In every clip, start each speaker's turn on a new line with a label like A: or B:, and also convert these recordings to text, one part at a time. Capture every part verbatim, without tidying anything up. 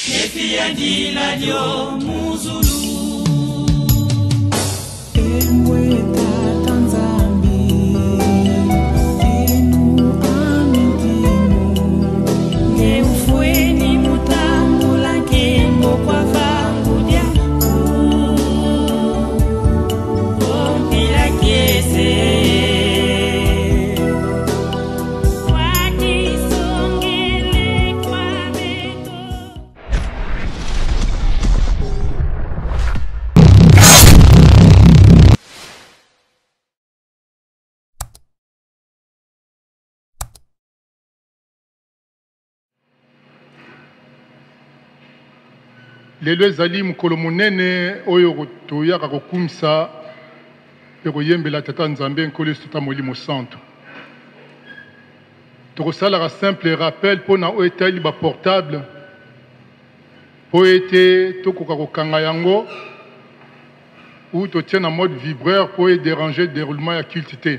A: lelo ezali mokolo monene oyo toyaka kokumisa mpe koyembela tata nzambe nkolo yesu tata molimo santo. Tokosalaka simple rappel mpona oyo etali baportable mpo ete tokoka kokanga yango ou totia na mode vibreur mpo edéranger déroulement ya culte te.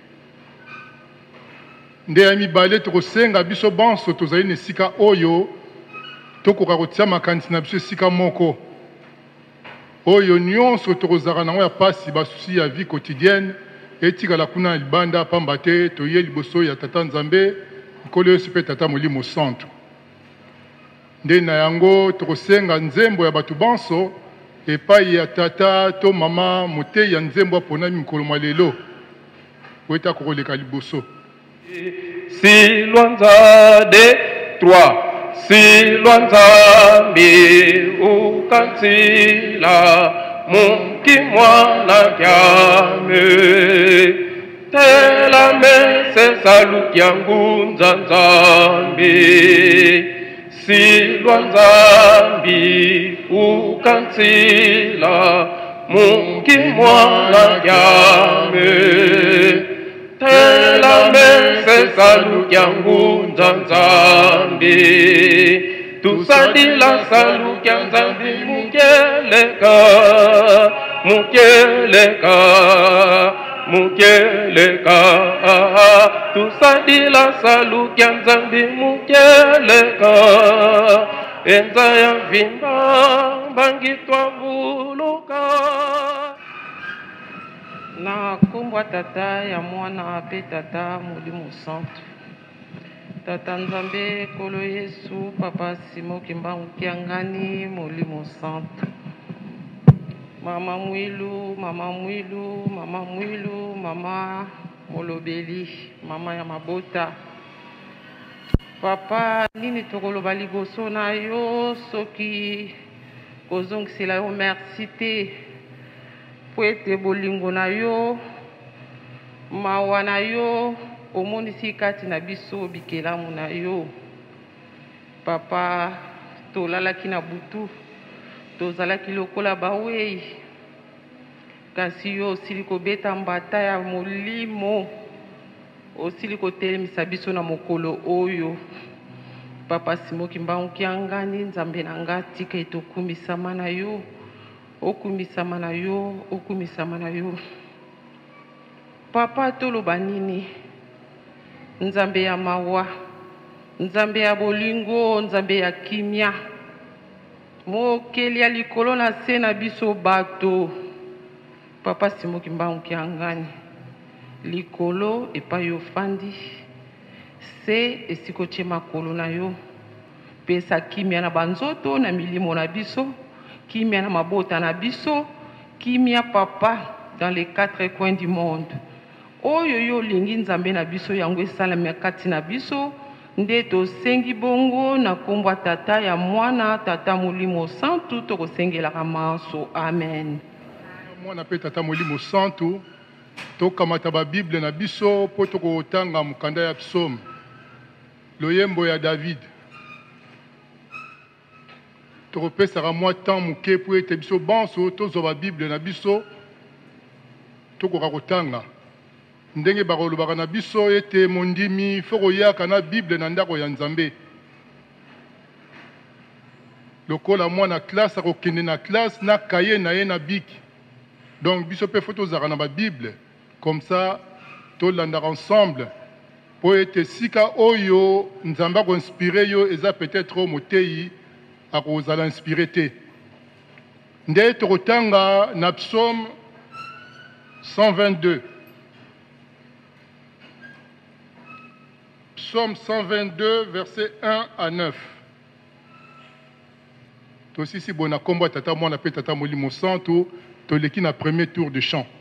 A: Nde ya mibale tokosenga biso banso tozali na esika oyo tokoka kotia makanisi na biso esika moko oyo nyonso tokozala nango ya pasi basusi ya vie quotidienne etikala kuna libanda pamba te toye liboso ya tata nzambe nkolo yesu mpe tata molimo santo. Nde na yango tokosenga nzembo ya bato banso epai ya tata to mama moteyi ya nzembo aponami mikolo mwa lelo po ete akokoleka liboso.
B: Si Luanza de trois Si Luanzambi ukansila munki mwana kyame tela mese salukia ngunza nzambi. Si Luanzambi ukansila munki mwana kyame tela mese salukia ngunza nzambi. Tusadila salukia nzambi mukeleka mukeleka mukeleka. Tusadila salukia nzambi mukeleka enza ya vimba bangitwa vuluka. Na kumbwa tata ya mwana ape tata molimo santo. Tata nzambe kolo yesu papa simo kimbangu kiangani molimo santo. Mama mwilu mama mwilu mama mwilu mama molobeli mama ya mabota. Papa nini tokoloba liboso na yo soki kozongisela yo merci te po ete bolingo na yo mawa na yo omonisi kati na biso bikelamu na yo. Papa tolalaki na butu tozalaki lokola bawei kasi yo osili kobeta mbata ya molimo osili kotelemisa biso na mokolo oyo. Papa simoki mbangu kiangani nzambe na nga tika etokumisama na yo okumisama na yo okumisama na yo. Papa toloba nini? Nzambe ya mawa, nzambe ya bolingo, nzambe ya kimia mokeli ya likolo na se na biso bato. Papa simoki mbangu kiangani likolo epai ofandi se esikotie makolo na yo pesa kimia na banzoto na milimo na biso kimia na mabota na biso kimia papa dans les quatre coins du monde. Oyo yo lingi nzambe na biso yango esalami kati na biso nde tosengi bongo na kombo tata ya mwana tata molimo santu tokosengelaka manso. Amen.
A: Mwana pe tata molimo santu tokamata ba Bible na biso po tokotanga mukanda ya psaume loyembo ya David. Tokopesaka mwa temps muke po ete biso banso tozwa ba Bible na biso tokoka kotanga ndenge bakolobaka na biso ete mondimi fo koyaka na Bible na ndako ya Nzambe. Lokola mwana classe akokende na classe na kaye na ye na biki. Donc biso pe fo tozaka na ba Bible comme ça tolandaka ensemble po ete sika oyo Nzambe akoinspire yo eza peut-être moteyi akozala inspiré te. Nde tokotanga na psaume cent vingt-deux. Psaume cent vingt-deux, versets un à neuf. Aussi, si bon, combat tata moi, on appelle tata Molimo Santo, toleki na premier tour de chant.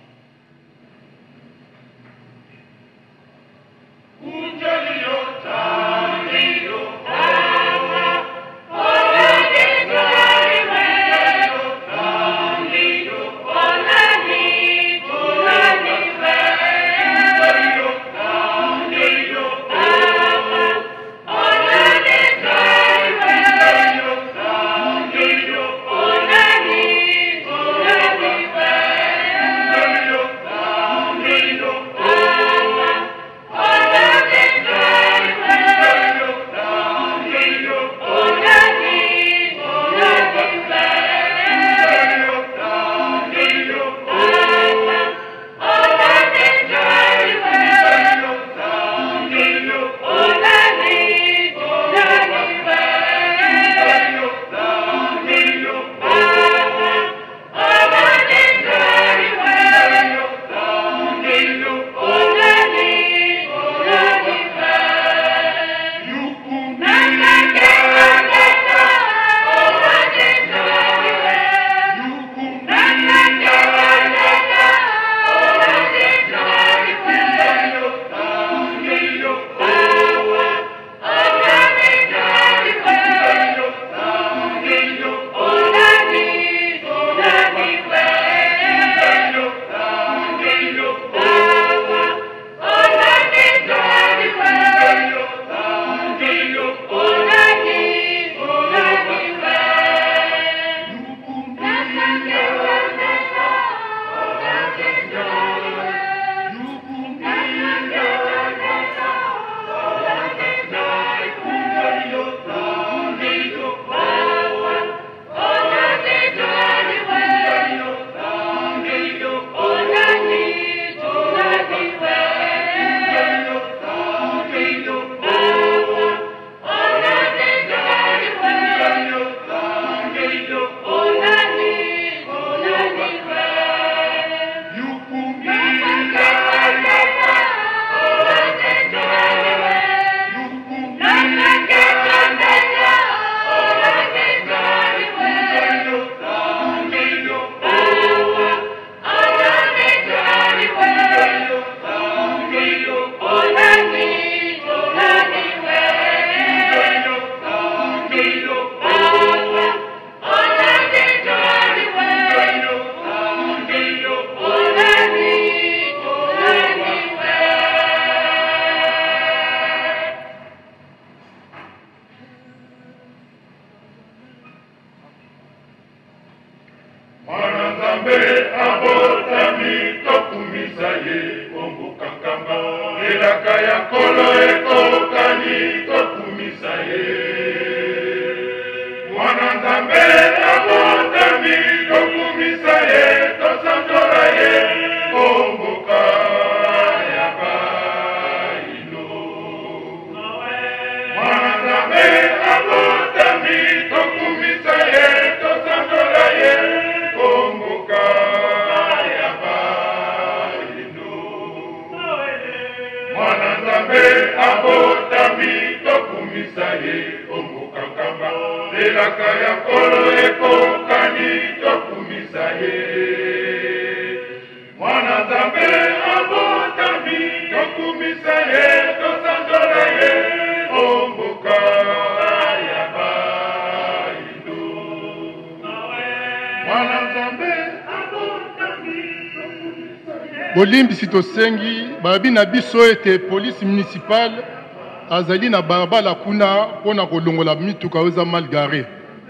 A: Bolimbi sitosengi babi na biso ete police municipale azali na barabara kuna pona kolongola mituka oza mal garé.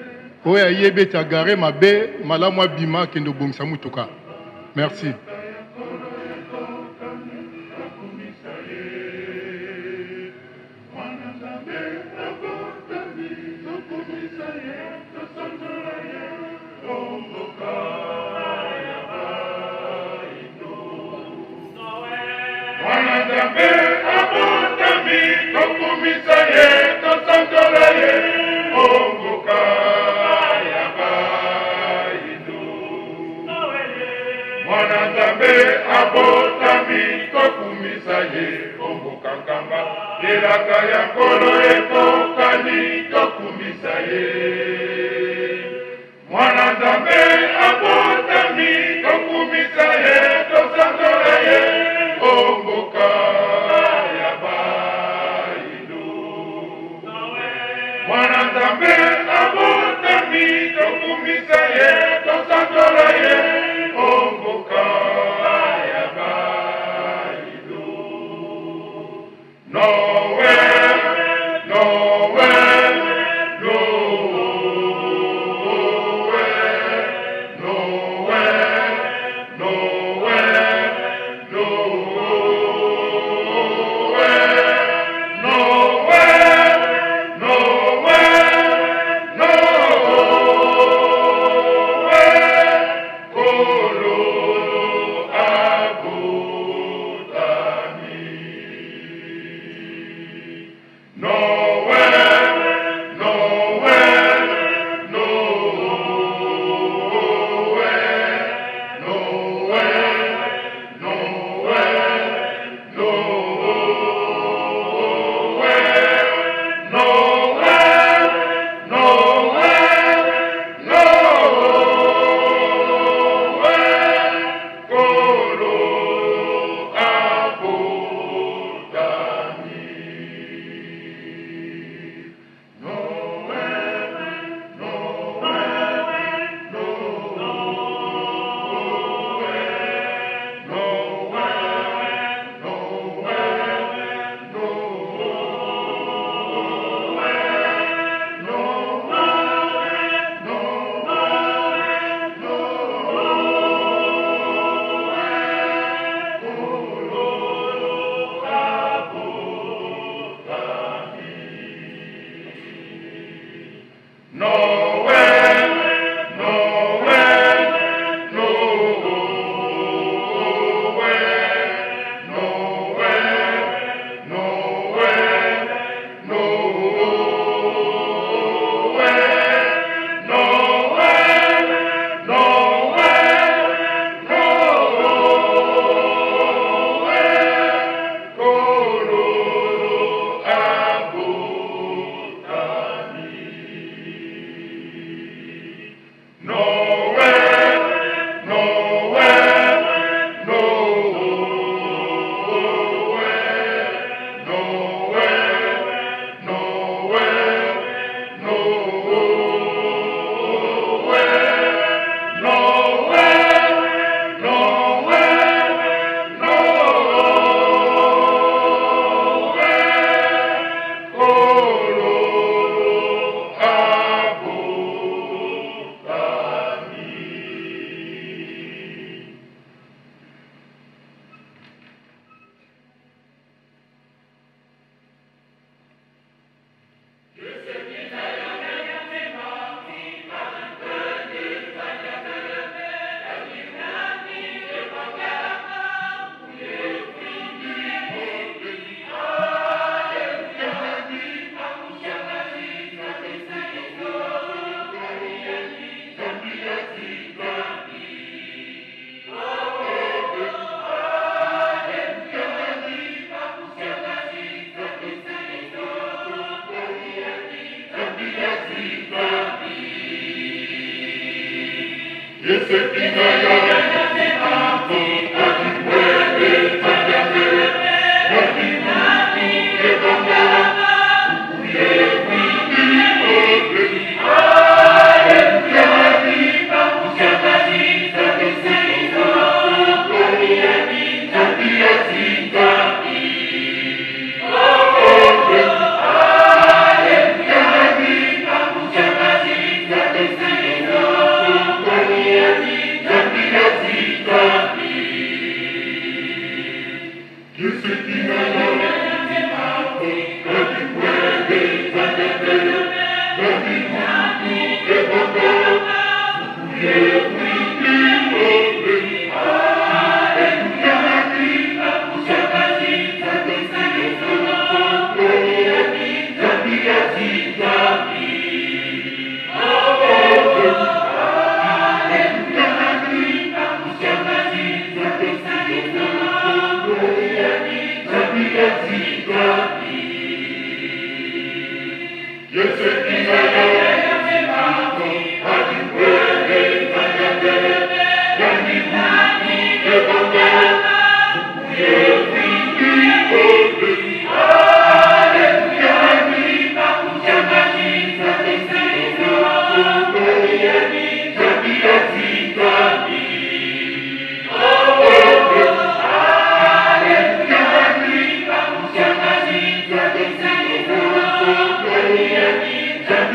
A: Oya yebe ta garé mabe malamu abima kendo bongisa mutuka. Merci.
C: Tokumisa ye, tosantola ye, ombuka. elaka ya nkolo ekokani tokumisa ye mwana nzambe abotami tokumisa ye tosanzola ye omboka ya bayindo mwana nzambe abotami tokumisa ye tosanzola ye omboka ya bayindo Nowhere, nowhere, nowhere, nowhere, nowhere, nowhere, nowhere, nowhere, Kolo abotami. Nowhere, nowhere, nowhere, nowhere, nowhere, nowhere, nowhere, nowhere, Kolo abotami. Yes,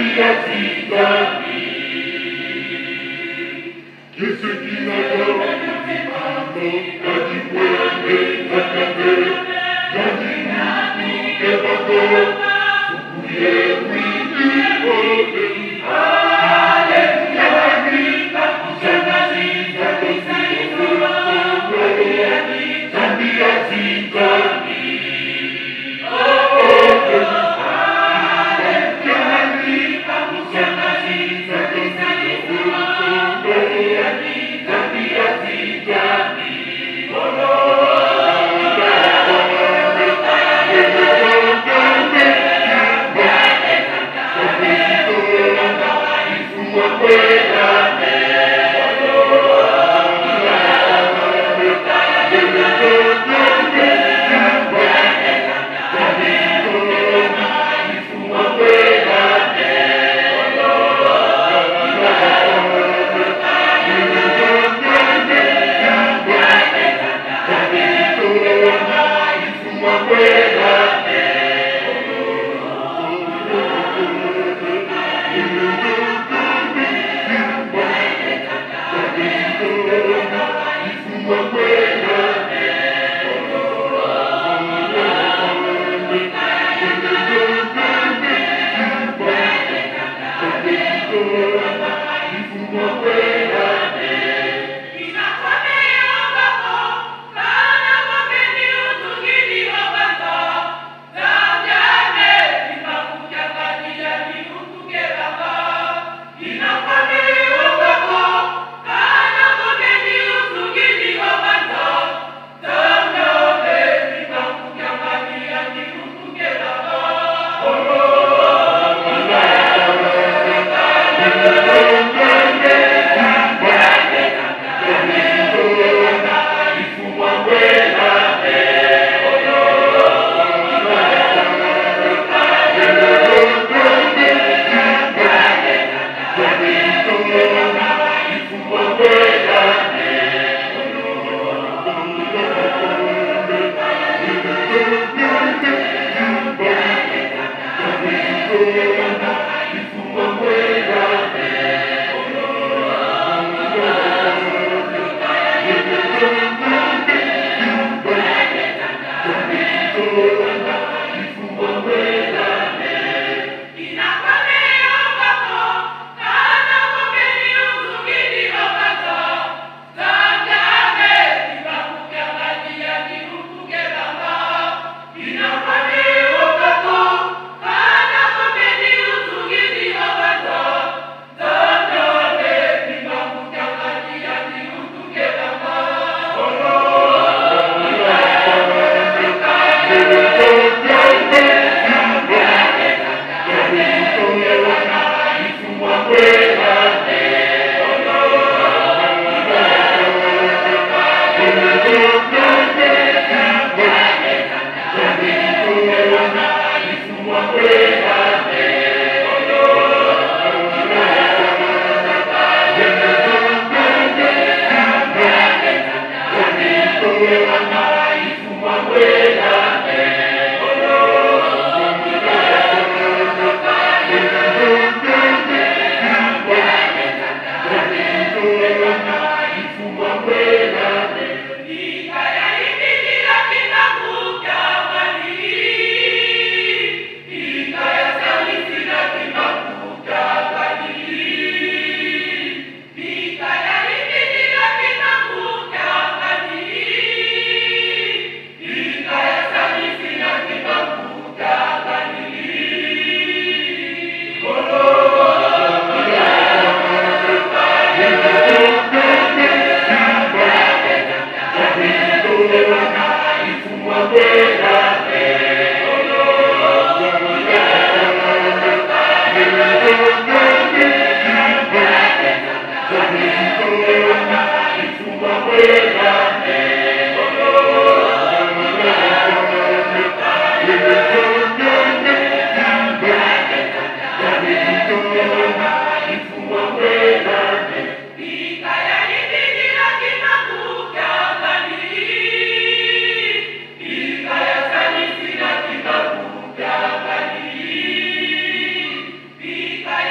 D: Vika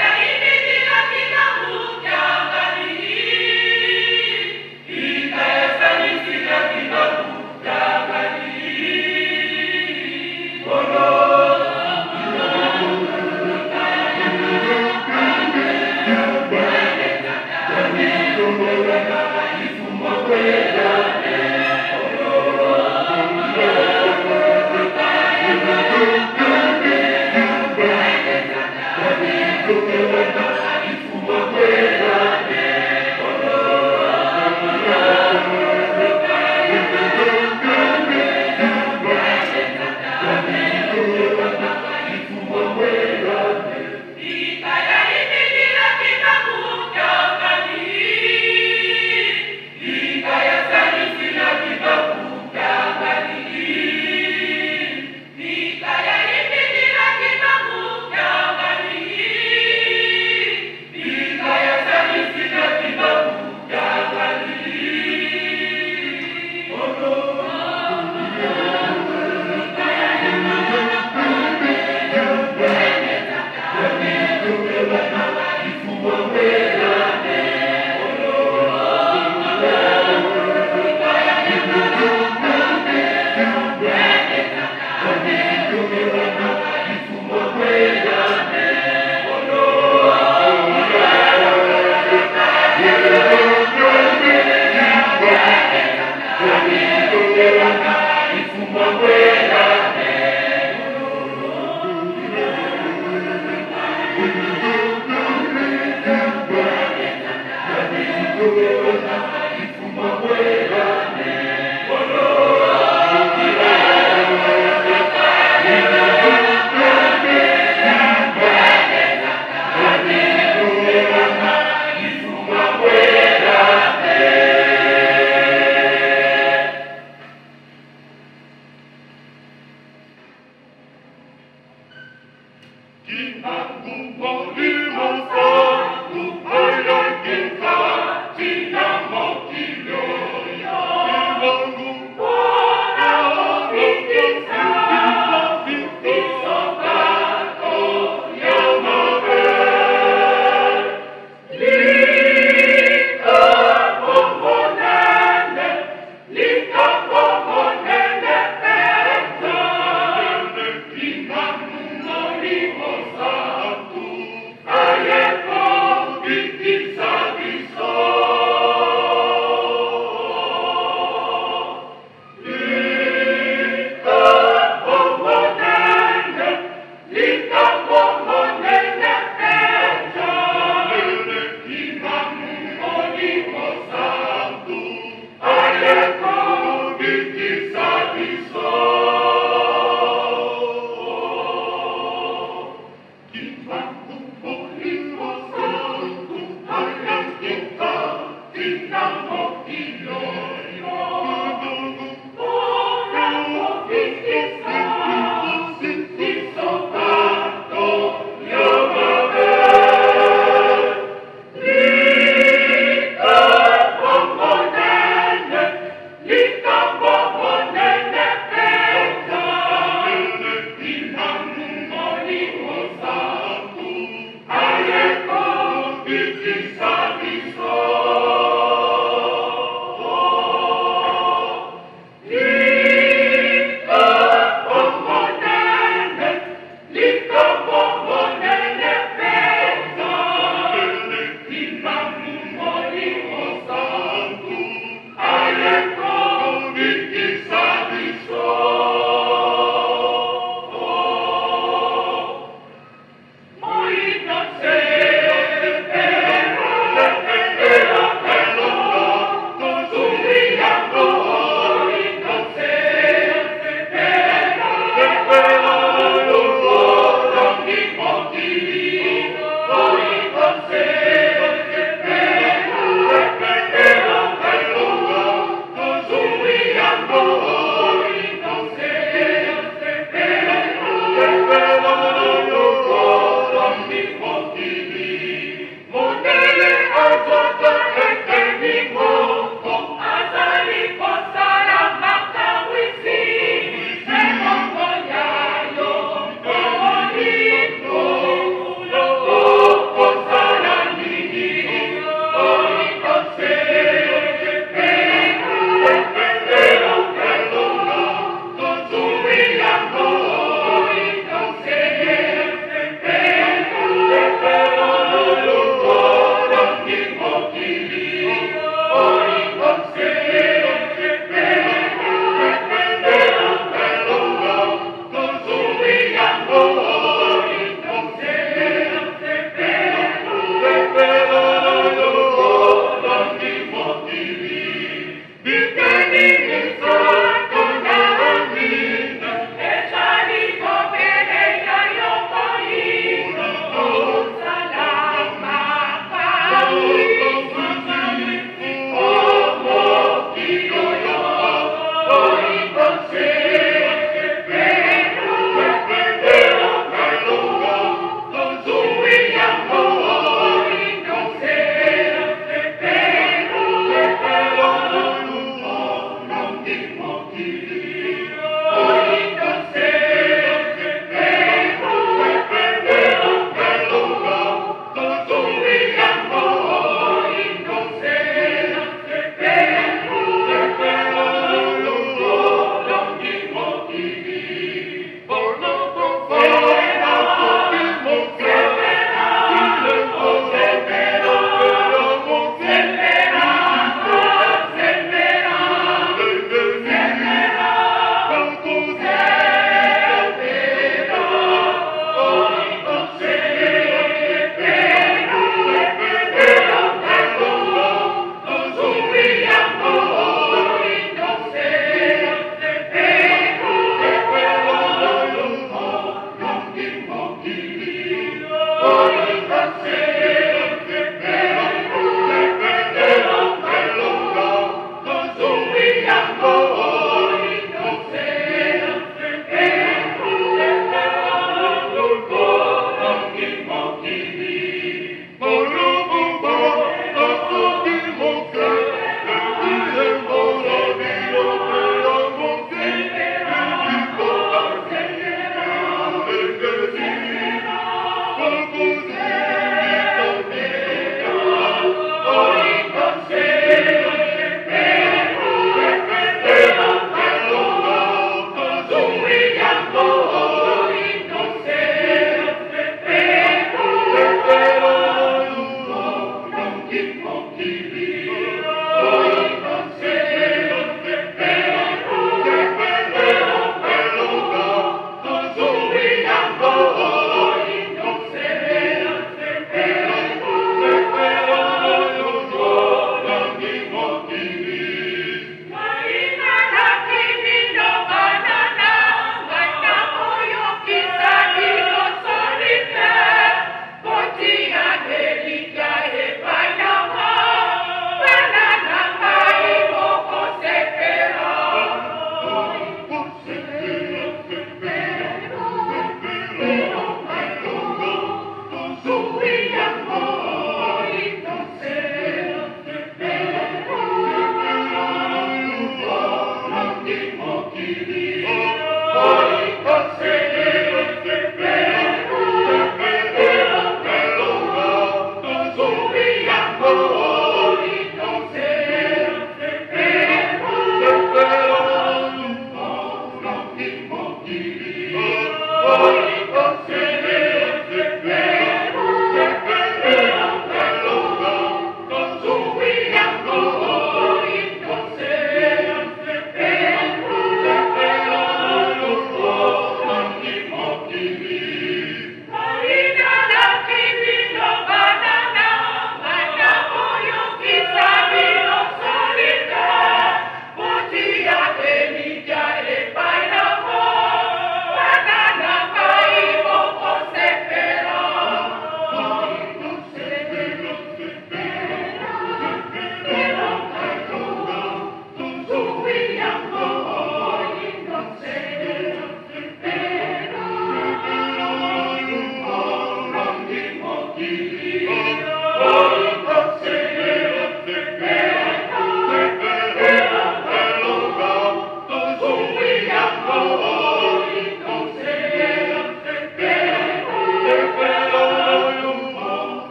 C: Oh,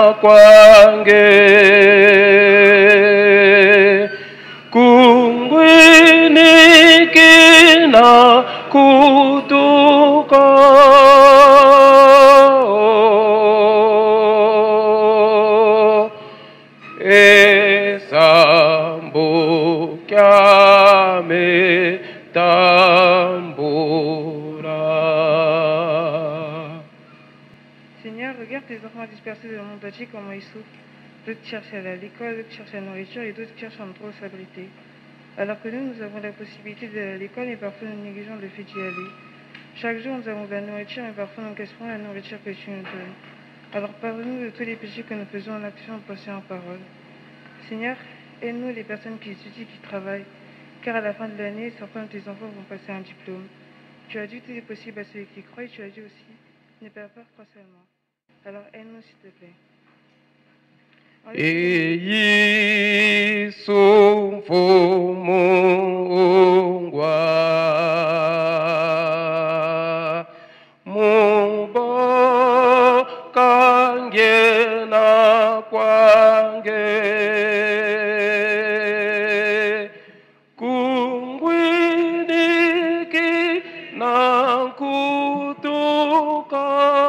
D: kwange kungwini kina kutuka esambu kyame tambura.
E: Seigneur, regarde tes enfants dispersés dans le monde entier, comment ils souffrent. D'autres cherchent à aller à l'école, d'autres cherchent la nourriture et d'autres cherchent un endroit où s'abriter. Alors que nous, nous avons la possibilité d'aller à l'école, mais parfois nous négligeons le fait d'y aller. Chaque jour, nous avons de la nourriture, mais parfois nous gaspillons la nourriture que tu nous donnes. Alors pardonne-nous de tous les péchés que nous faisons en action, en pensée, en parole. Seigneur, aide-nous les personnes qui étudient, qui travaillent, car à la fin de l'année, certains de tes enfants vont passer un diplôme. Tu as dit que tout est possible à ceux qui croient, et tu as dit aussi, n'aie pas peur, crois seulement. Alors aide-nous s'il te plaît.
D: Eyi sumfumungwa mubo kangena kwange kungwiniki na kutuka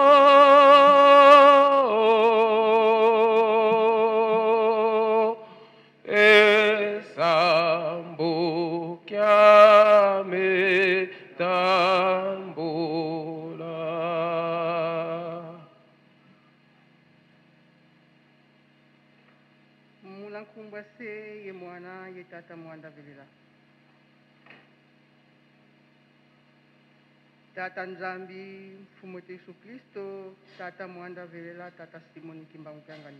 F: ye mwana ye tata mwanda vilila tata nzambi mfumu wetu Yesu Kristo tata mwanda vilila tata Simoni Kimbangu Kyangani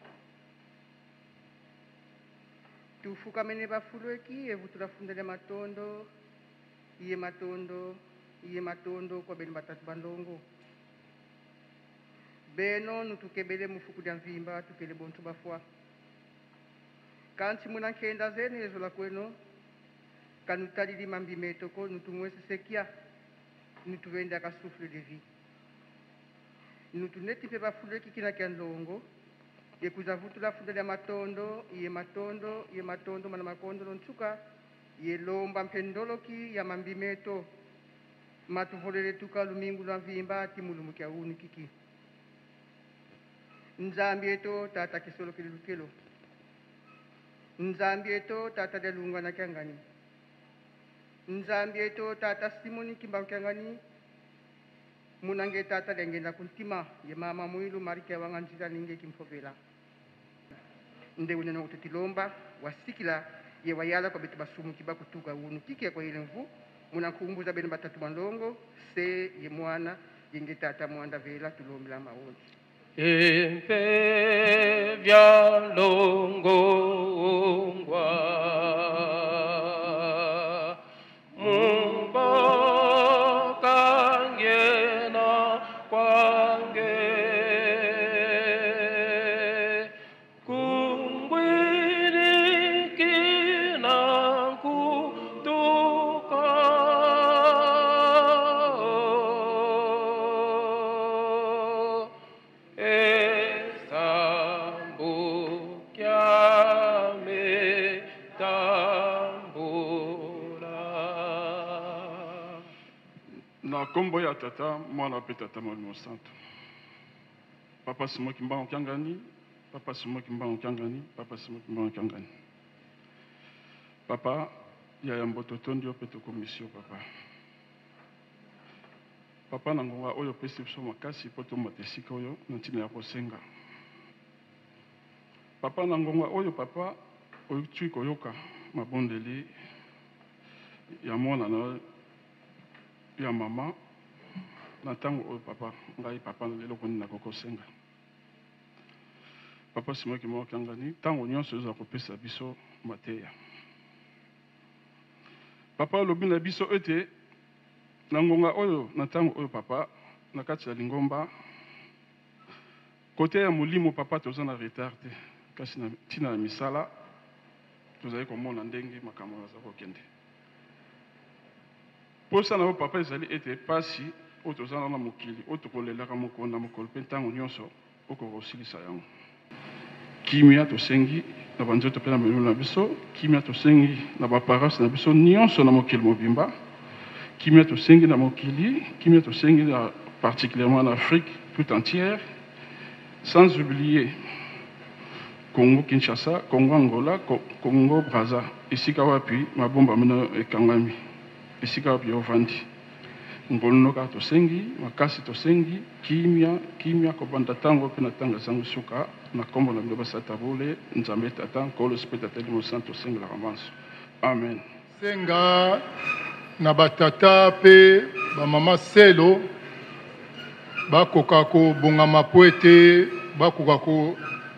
F: tufukamene bafulweki evu tulafundele matondo iye matondo iye matondo kwa beni batatu bandongo beno nutukebele mufuku dia mvimba tukele bontu bafwa kanti muna nkenda zene ezo la kweno kanutalili mambi metoko nutumwese sekia nutuvende akasufle de vie nutuneti pe bafuleki kina kya ndongo yekuza vutu la fundele matondo iye matondo iye matondo mana makondo nonchuka ye lomba mpendoloki ya mambi meto matuvolele tuka lumingu la mvimba timulumu kya unu kiki nzambi eto tata kisolo kilukelo nzambi eto tata delunga na Kyangani nzambi eto tata Simoni Kimbangu Kyangani munange tata dengenda kuntima ye mama mwilu marike wanganjira ninge kimfovela nde uneno ututilomba wasikila ye wayala kwa betu basumu kiba kutuga unu kike kwa ile mvu munakumbuza bene batatu bandongo se ye mwana yenge tata mwanda vela tulombela maoni
D: Empe vya longongwa muboka ngena kwange kungwini kina kutuka
G: na kombo ya tata mwana pe tata Molimo Santo papa Simoni Kimbangu Kyangani papa Simoni Kimbangu Kyangani papa Simoni Kimbangu Kyangani papa ya yamboto tondio pe to komisio papa papa na ngonga oyo pesi biso makasi po to matesika oyo na ntina ya kosenga papa na ngonga oyo papa oyo tui koyoka mabondeli ya mwana na ya mama na tango oyo papa ngai papa na lelo koni na kokosenga papa Simoni Kimbangu Kyangani tango nyonso oza kopesa biso mateya papa lobi na biso ete na ngonga oyo na tango oyo papa na kati ya lingomba kote ya molimo papa toza na retard te kasi na tina ya misala tozali komona ndenge makambo aza kokende posa na papa ezali ete pasi oyo toza na mokili oyo tokolelaka mokolo na mokolo mpe ntango nyonso okokosilisa yango. Kimia tosengi na banzoto pe na milimo na biso, kimia tosengi na baparase na biso nyonso na mokili mobimba, kimia tosengi na mokili, kimia tosengi na particulièrement en Afrique tout entière, sans oublier Congo Kinshasa, Congo Angola, Congo Brazza, esika wapi mabomba mino ekangami, esika wapi ovandi. Ngolonoka tosengi, makasi tosengi, kimia, kimia kobanda tango pe na tanga sangu suka, na kombo na mdoba satabule, nzambe tata, kolo spectateur du Santo sengi la ramanso. Amen.
A: Senga na batata pe ba mama selo bakoka ko bongama po ete bakoka ko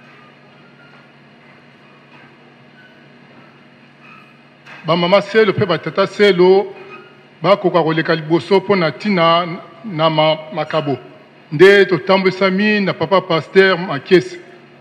A: ba mama selo pe batata selo bakoka koleka liboso mpo na ntina na makabo nde totambwisami na papa Pasteur Makiesi.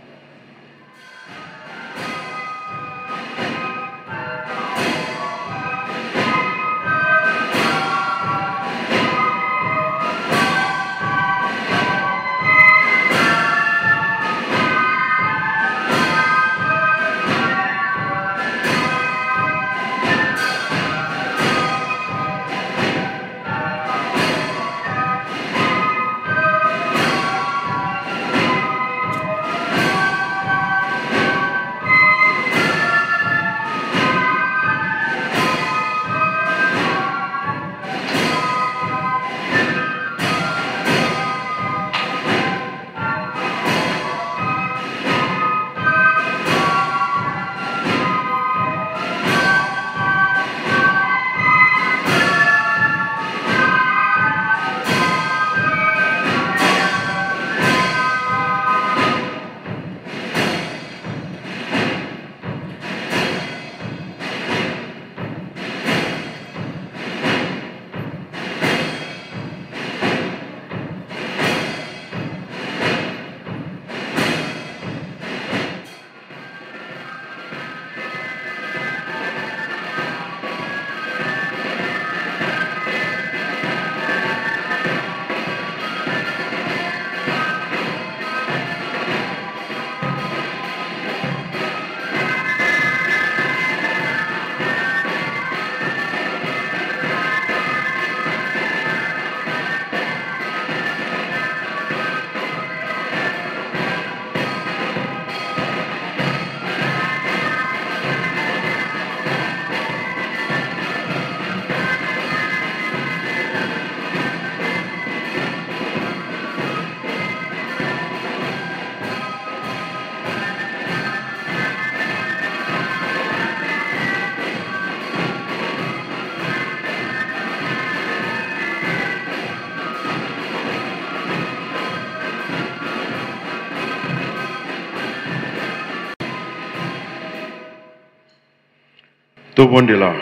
H: Tobondela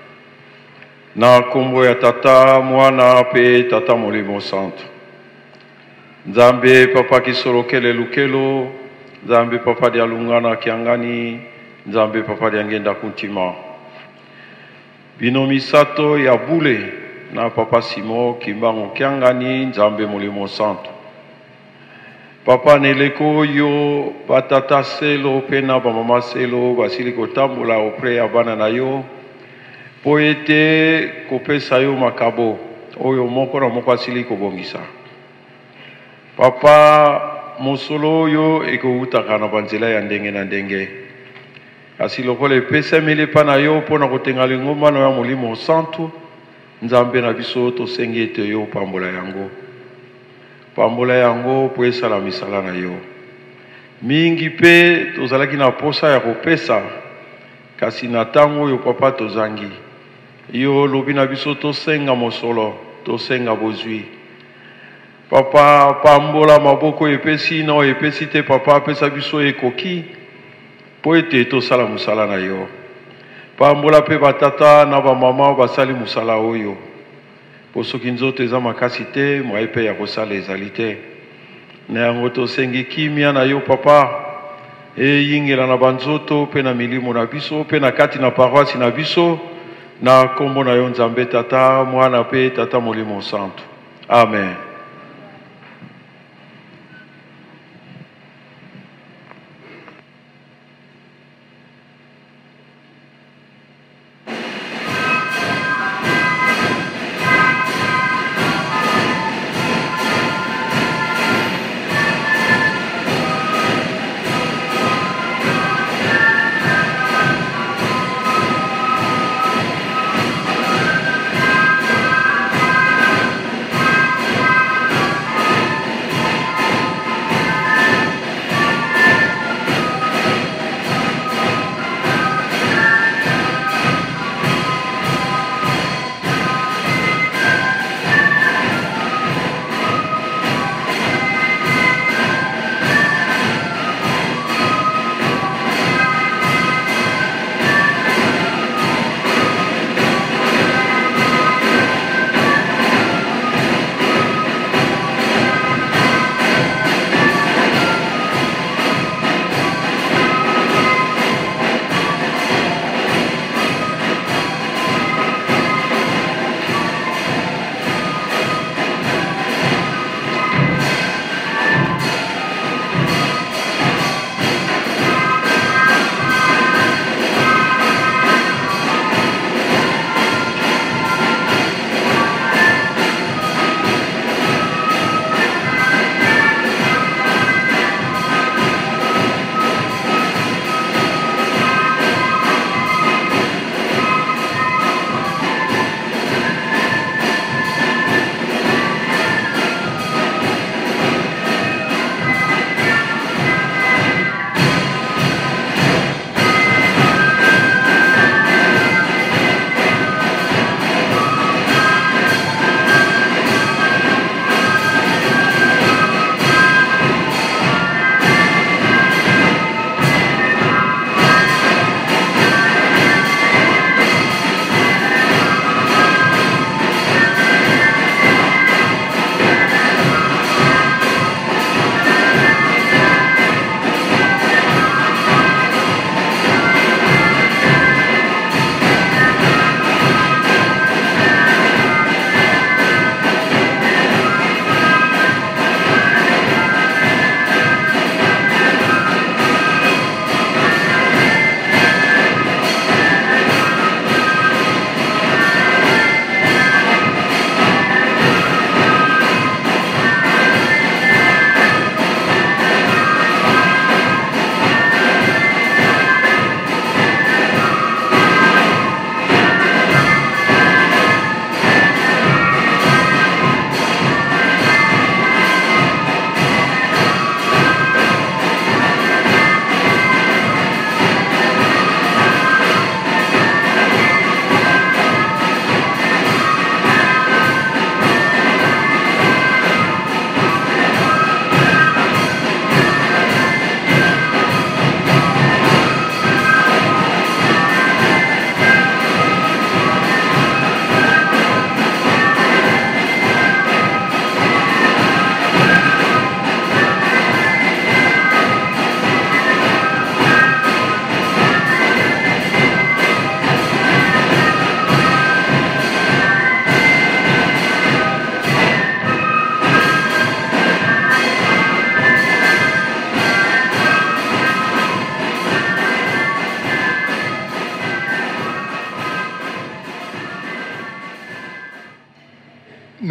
H: na kombo ya tata mwana pe tata molimo santo. Nzambe papa kisolokele lukelo, Nzambe papa dia lungana kiangani, Nzambe papa dia ngenda kuntima. Bino misato ya bule na papa Simo kimbango kiangani, Nzambe molimo santo. Papa neleko yo batata selo pena ba mama selo basili kotambola opre ya bana na yo po ete kopesa yo makabo oyo moko na moko asili kobongisa. Papa mosolo yo ekouta na banzela ya ndenge na ndenge. Kasi lokola epesa mele pa na yo pona kotenga lingomba na ya molimo santo, Nzambe na biso tosengi ete yo pambola yango. Pambola yango po esala misala na yo. Mingi pe tozalaki na posa ya kopesa, kasi na tango yo papa tozangi. Yo lobi na biso tosenga mosolo, tosenga bozwi. Papa pambola maboko epesi na epesi te papa pesa biso ekoki po ete tosala musala na yo. Pambola pe batata na ba mama basali musala oyo. Soki nzoto eza makasi te mwa pe ya kosala ezali te na yango tosengi kimia na yo papa eyingela na banzoto pe na milimo na biso pe na kati na paroisse na biso na kombo na yo Nzambe tata mwana pe tata molimo santo. Amen.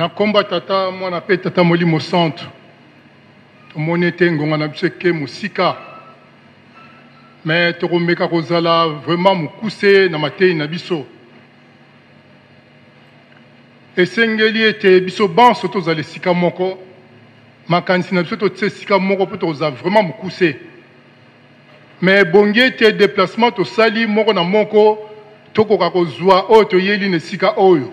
A: Na komba tata mwana pe tata molimo centre. Tomoni te ngonga na biso ke musika. Mais tokomeka kozala vraiment mukuse na matei na biso. Esengeli ete biso banso tozala sika moko. Makanisi na biso totse sika moko po toza vraiment mukuse. Mais bonge te déplacement to sali moko na moko tokoka kozwa oyo toyeli na sika oyo.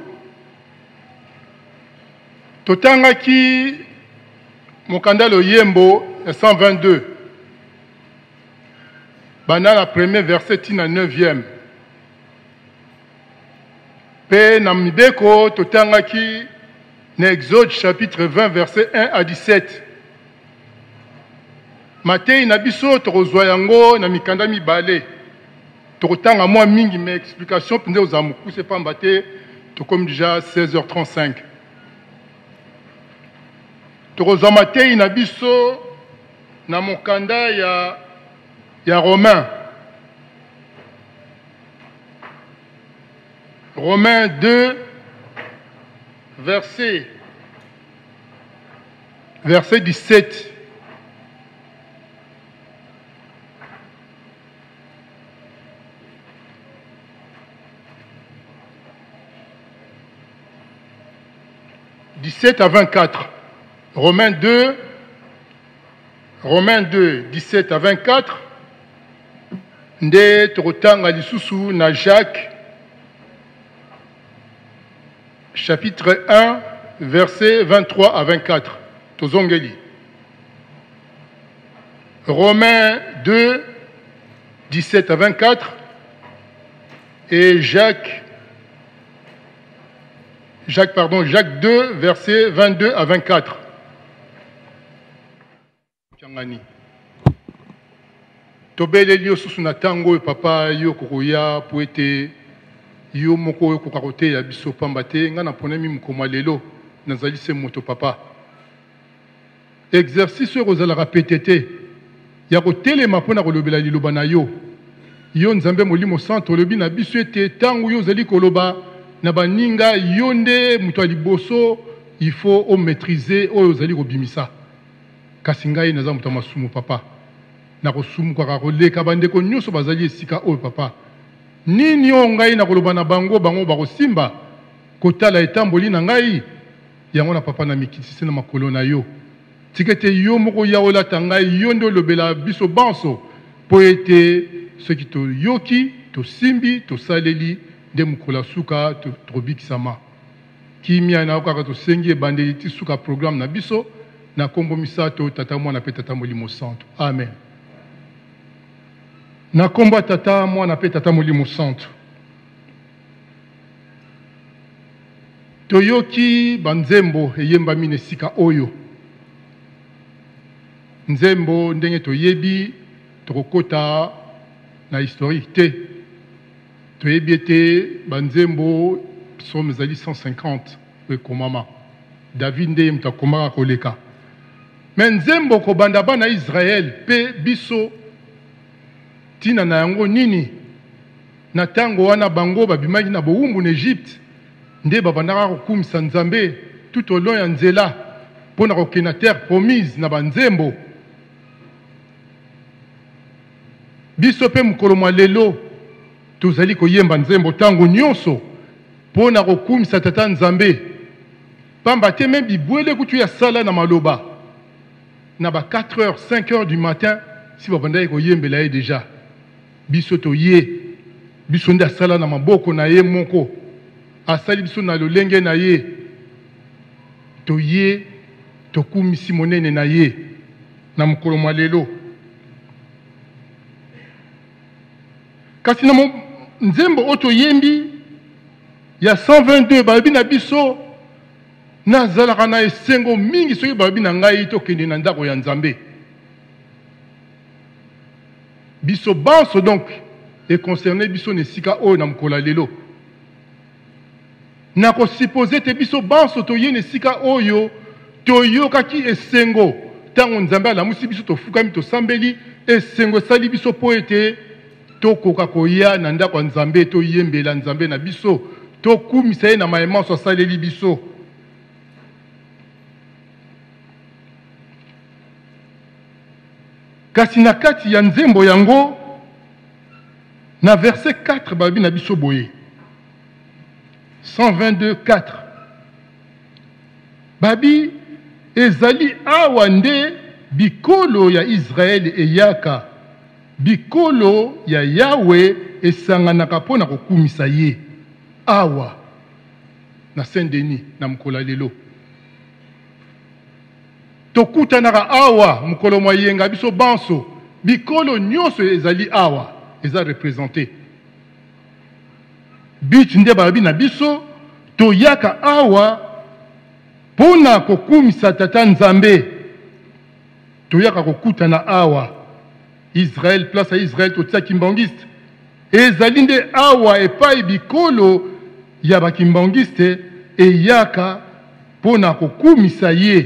A: Totangaki mokandalo yembo ya cent vingt-deux. Bana la premier verset tina neuvième. Pe na mibeko totangaki na Exode chapitre vingt verset un à dix-sept. Matei na biso tokozwa yango na mikanda mibale. Tokotanga mwa mingi mais explication pinde oza mukuse pamba te tokomi déjà seize heures trente-cinq. Tokozwa Matei na biso na mokanda ya ya Romain. Romains deux verset verset dix-sept. dix-sept à vingt-quatre. Romains deux, Romains deux, dix-sept à vingt-quatre. Nde tokotanga lisusu na Jacques, chapitre un, versets vingt-trois à vingt-quatre. Tozongeli. Romains deux, dix-sept à vingt-quatre. Et Jacques, Jacques, pardon, Jacques deux, versets vingt-deux à vingt-quatre. Tobeleli yo susu na tango papa yo kokoya po ete yo moko yo kokakote ya biso pamba te nga na ponemi mukoma lelo nazali se moto papa. Exercice oyo kozalaka pete te ya kotelema mpo na kolobela liloba na yo. Yo nzambe molimo centre olobi na biso ete tango yo ozali koloba na baninga yo nde moto ya liboso il faut o maîtriser oyo ozali kobimisa. Kasi ngai naza moto ya masumu papa. Na kosumu kwa koleka bandeko nyonso bazali esika oyo papa. Nini yo ngai na koloba na bango bango bakosimba kotala etamboli na ngai yango na papa na mikitisi na makolo na yo. Tikete yo moko ya olata ngai yo nde olobela biso banso po ete soki to yoki to simbi to saleli de mukola suka to trobikisama. Kimia na okaka to sengi ebandeli ti suka programme na biso na kombo misato tata mwana pe tata molimo centre. Amen. Na kombo tata mwana pe tata molimo centre. Toyoki banzembo eyemba mine sika oyo. Nzembo ndenge toyebi tokokota na historique te. Toyebi ete banzembo psaume ezali cent cinquante ekomama. David nde mta komaka koleka. Mais nzembo kobanda bana Israël pe biso tina na yango nini na tango wana bango babimaki na bowumbu na Egypte nde babandaka kokumisa Nzambe tout au long ya nzela mpona kokende terre promise na banzembo. Biso pe mokolo mwa lelo tozali koyemba nzembo tango nyonso mpona kokumisa tata Nzambe pamba te me bibwele kutu ya sala na maloba na ba quatre heures cinq heures du matin si babandaki koyembela ye déjà biso toye biso nde asala na maboko na ye moko asali biso na lolenge na ye toye tokumisi monene na ye na mokolo mwa lelo. Kasi na nzembo oto yembi ya cent vingt-deux babi na biso nazalaka na esengo mingi soki babi na ngai tokende na ndako ya Nzambe. Biso banso donc est concerné biso nesika oyo na mkola lelo. Na ko supposer te biso banso toye nesika oyo toyokaki esengo tango Nzambe alamusi biso tofukami tosambeli esengo sali biso po ete tokoka koya na ndako ya Nzambe toyembela Nzambe na biso tokumisa ye na mayemanso asaleli biso. kasi na kati ya nzembo yango na verset quatre babi na biso boye cent vingt-deux quatre babi ezali awa nde bikolo ya Israel eyaka bikolo ya Yahweh esanganaka mpona kokumisa ye awa na Saint-Denis na mokolo lelo tokutanaka awa mokolo moyenga biso banso bikolo nyonso ezali awa eza représenté biti nde babi na biso toyaka awa mpona kokumisa tata Nzambe toyaka kokutana awa Israël place à Israël totia kimbangiste ezali nde awa epai bikolo ya bakimbangiste eyaka mpona kokumisa ye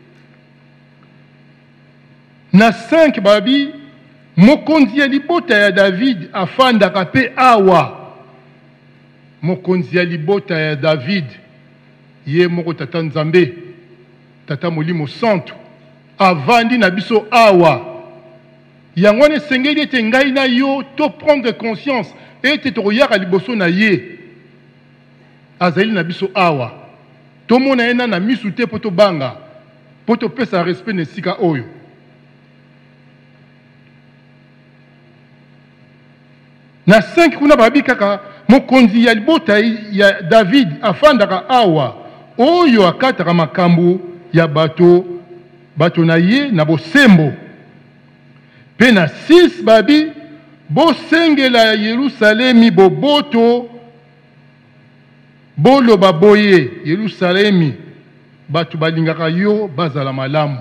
A: na cinq babi mokonzi ya libota ya David afandaka pe awa mokonzi ya libota ya David ye moko tata Nzambe tata Molimo Santo avandi na biso awa yango wana esengeli ete ngai na yo to prendre conscience ete tokoyaka liboso na ye azali na biso awa tomona ye na misu te mpo tobanga mpo topesa respect na esika oyo na cinq kuna babi kaka mokonzi ya libota ya David afandaka awa oyo akataka makambo ya bato bato na ye na bosembo pe na six babi bosengela Yerusalemi boboto boloba boye Yerusalemi bato balingaka yo bazala malamu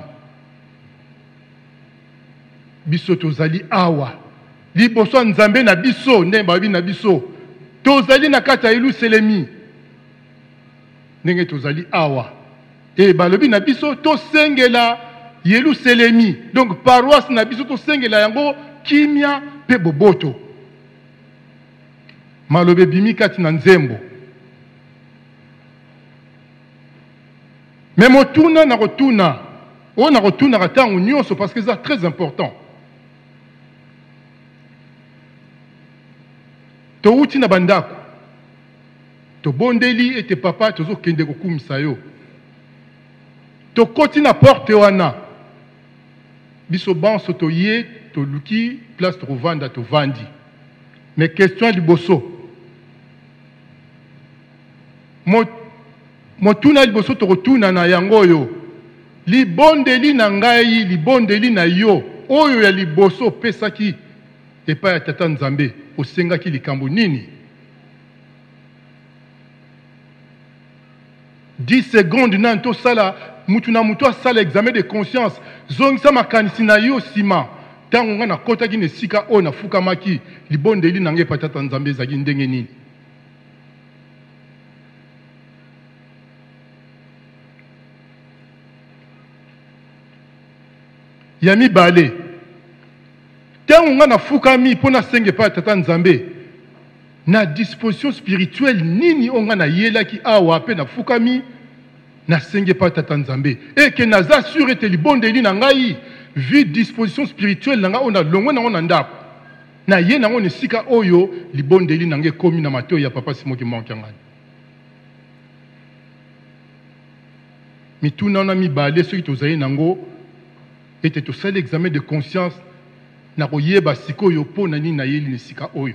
A: biso tozali awa liboso Nzambe na biso nde babi na biso tozali na kati ya Yerusalemi ndenge tozali awa e balobi na biso tosengela Yerusalemi donc paroisse na biso tosengela yango kimia pe boboto malobe bimi kati na nzembo mais motuna na kotuna o na kotuna katango nyonso parce que c'est très important to uti na bandako to bondeli ete papa tozo kende kokumisa yo to koti na porte wana biso banso to ye to luki place to vanda to vandi mais question liboso mo motuna liboso to kotuna na yango yo libondeli na ngai libondeli na yo oyo ya liboso pesaki epa ya tata Nzambe osengaki likambo nini dix secondes na to sala mutu na mutu asala examen de conscience zongisa makanisi na yo sima tango nga na kotaki na sika o na fukamaki libondeli na ngai pa tata Nzambe ezaki ndenge nini ya mibale tango nga na fukami mpo na senge pa tata Nzambe na disposition spirituelle nini o nga na yelaki awa pe na fukami na senge pa tata Nzambe e ke naza sur ete libondeli na ngai vi disposition spirituelle na nga o na longwe na ngo na ndako na ye na ngo na sika oyo libondeli na ngai komi na mateo ya papa Simoki Mbankangani mituna na mibale soki tozali nango ete tosali examen de conscience na koyeba sikoyo mpo na nini na yeli na sika oyo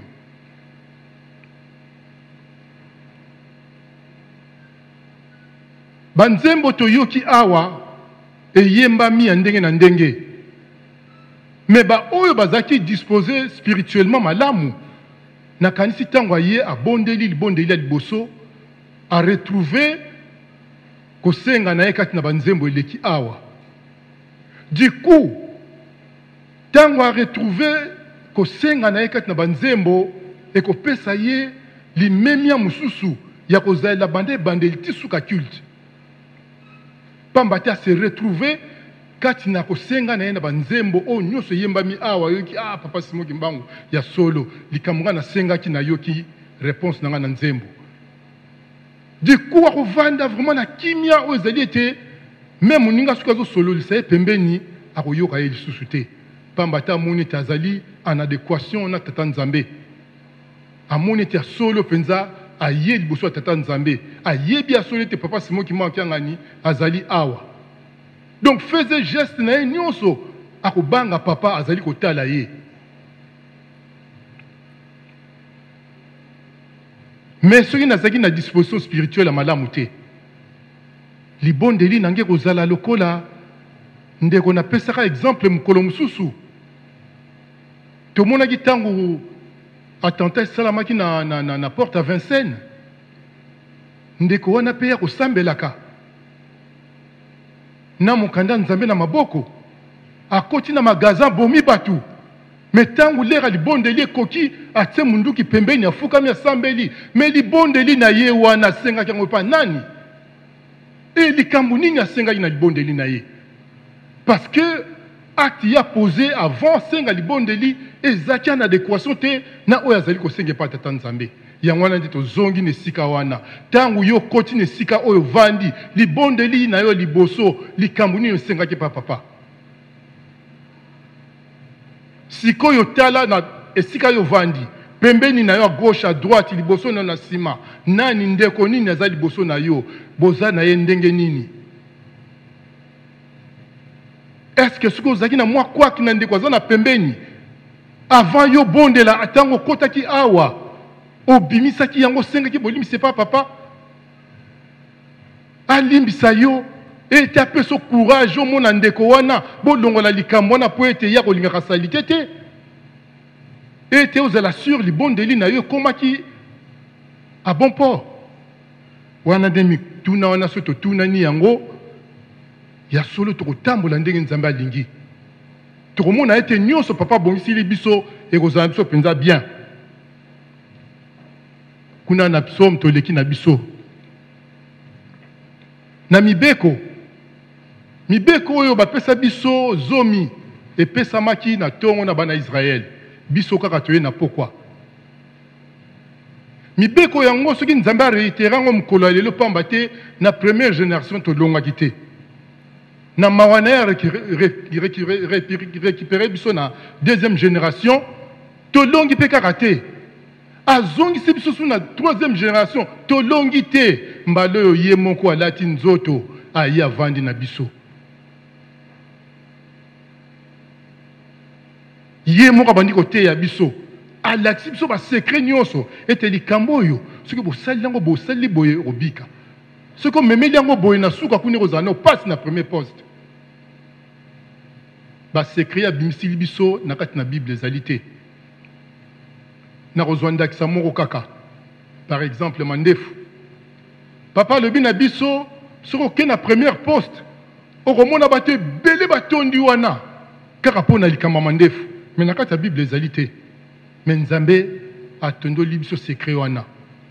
A: banzembo toyoki awa eyembami ya ndenge na ndenge me ba oyo bazaki disposé spirituellement malamu nakanisi ntango aye abondeli libondeli ya liboso aretrouve kosenga na ye kati na banzembo eleki awa du coup ntango aretrouve kosenga na ye kati na banzembo ekopesa ye limemia mosusu ya kozalela bande ebandeli ti suka culte pamba te ase retrouve kati na kosenga na ye na banzembo oyo nyonso eyembami awa yoki ah papa Simoki Mbangu ya solo likambo nga nasengaki na yoki réponse na nga na nzembo du coup akovanda vraiment na kimia oyo ezali ete me moninga soki azosololisa ye pembeni akoyoka ye lisusu te pambata amoni ete azali en adéquation na tata nzambe amoni ete solo penza aye liboso ya tata nzambe ayebi asolo ete papa Simon Kimbangu Kiangani azali awa. Donc faisait geste na ye nyonso akobanga papa azali kotala ye. Mais soki nazaki na disposition spirituelle ya malamu te libondeli nange kozala lokola ndeko napesaka exemple mokolo mosusu tomonaki ntango attentat esalamaki na, na, na, na porte à Vincennes ndeko wana mpe ya kosambelaka na mokanda nzambe na maboko akoti na magasin bomi batu me ntango lera libondeli ekoki atie munduki pembeni afukami asambeli me libondeli na ye wana asengaki yango epa nani e likambo nini asengaki na libondeli na ye parce que acte ya posé avant senga libondeli ezaki en adéquation te na oyo azali kosenga epa tata nzambe yango wana nde tozongi na esika wana ntango yo koti na esika oyo vandi libondeli na yo liboso likambo nini osengaki epa papa sikoyo tala na esika yo vandi pembeni na yo à gauche à droite liboso na na sima nani ndeko nini aza liboso na yo boza na ye ndenge nini est-ce que soki ozalaki na mwa kwaki na ndeko aza na pembeni avant yo bondela atango okotaki awa obimisaki yango osengaki bolimbisa epa papa alimbisa yo ete apesa courage omona ndeko wana bolongola likambo wana mpo ete ya kolingaka salite te ete ozala sur libondeli na yo ekomaki a bon port wana nde mituna wana so totunani yango ya solo tokotambola ndenge nzambe alingi tokomona ete nyonso papa abongisili biso ekozala biso mpenza bien kuna na psaume toleki na biso na mibeko mibeko oyo bapesa biso zomi epesamaki na ntongo na bana Israel biso kaka toye na pokwa mibeko yango soki nzambe areitera yango mokolo ya lelo pamba te na première génération tolongaki te na mawana ya récupéré biso na deuxième génération tolongi mpe kaka te azongisi biso su na troisième génération tolongi te mbala oyo ye moko alati nzoto aye avandi na biso ye moko abandi koteya biso alakisi biso basekret nyonso ete likambo oyo soki bosali yango bosali boye obika soki omemeli yango boye na suka kuni kozala na opasi na premier poste basekret abimisili biso na kati na bible ezali te nakozwa ndakisa moko kaka par exemple mandefu papa alobi na biso soki oke na première poste okomona bato ebele batondi wana kaka mpo na likambo mandefu me na kati ya bible ezali te me nzambe atondoli biso sekret wana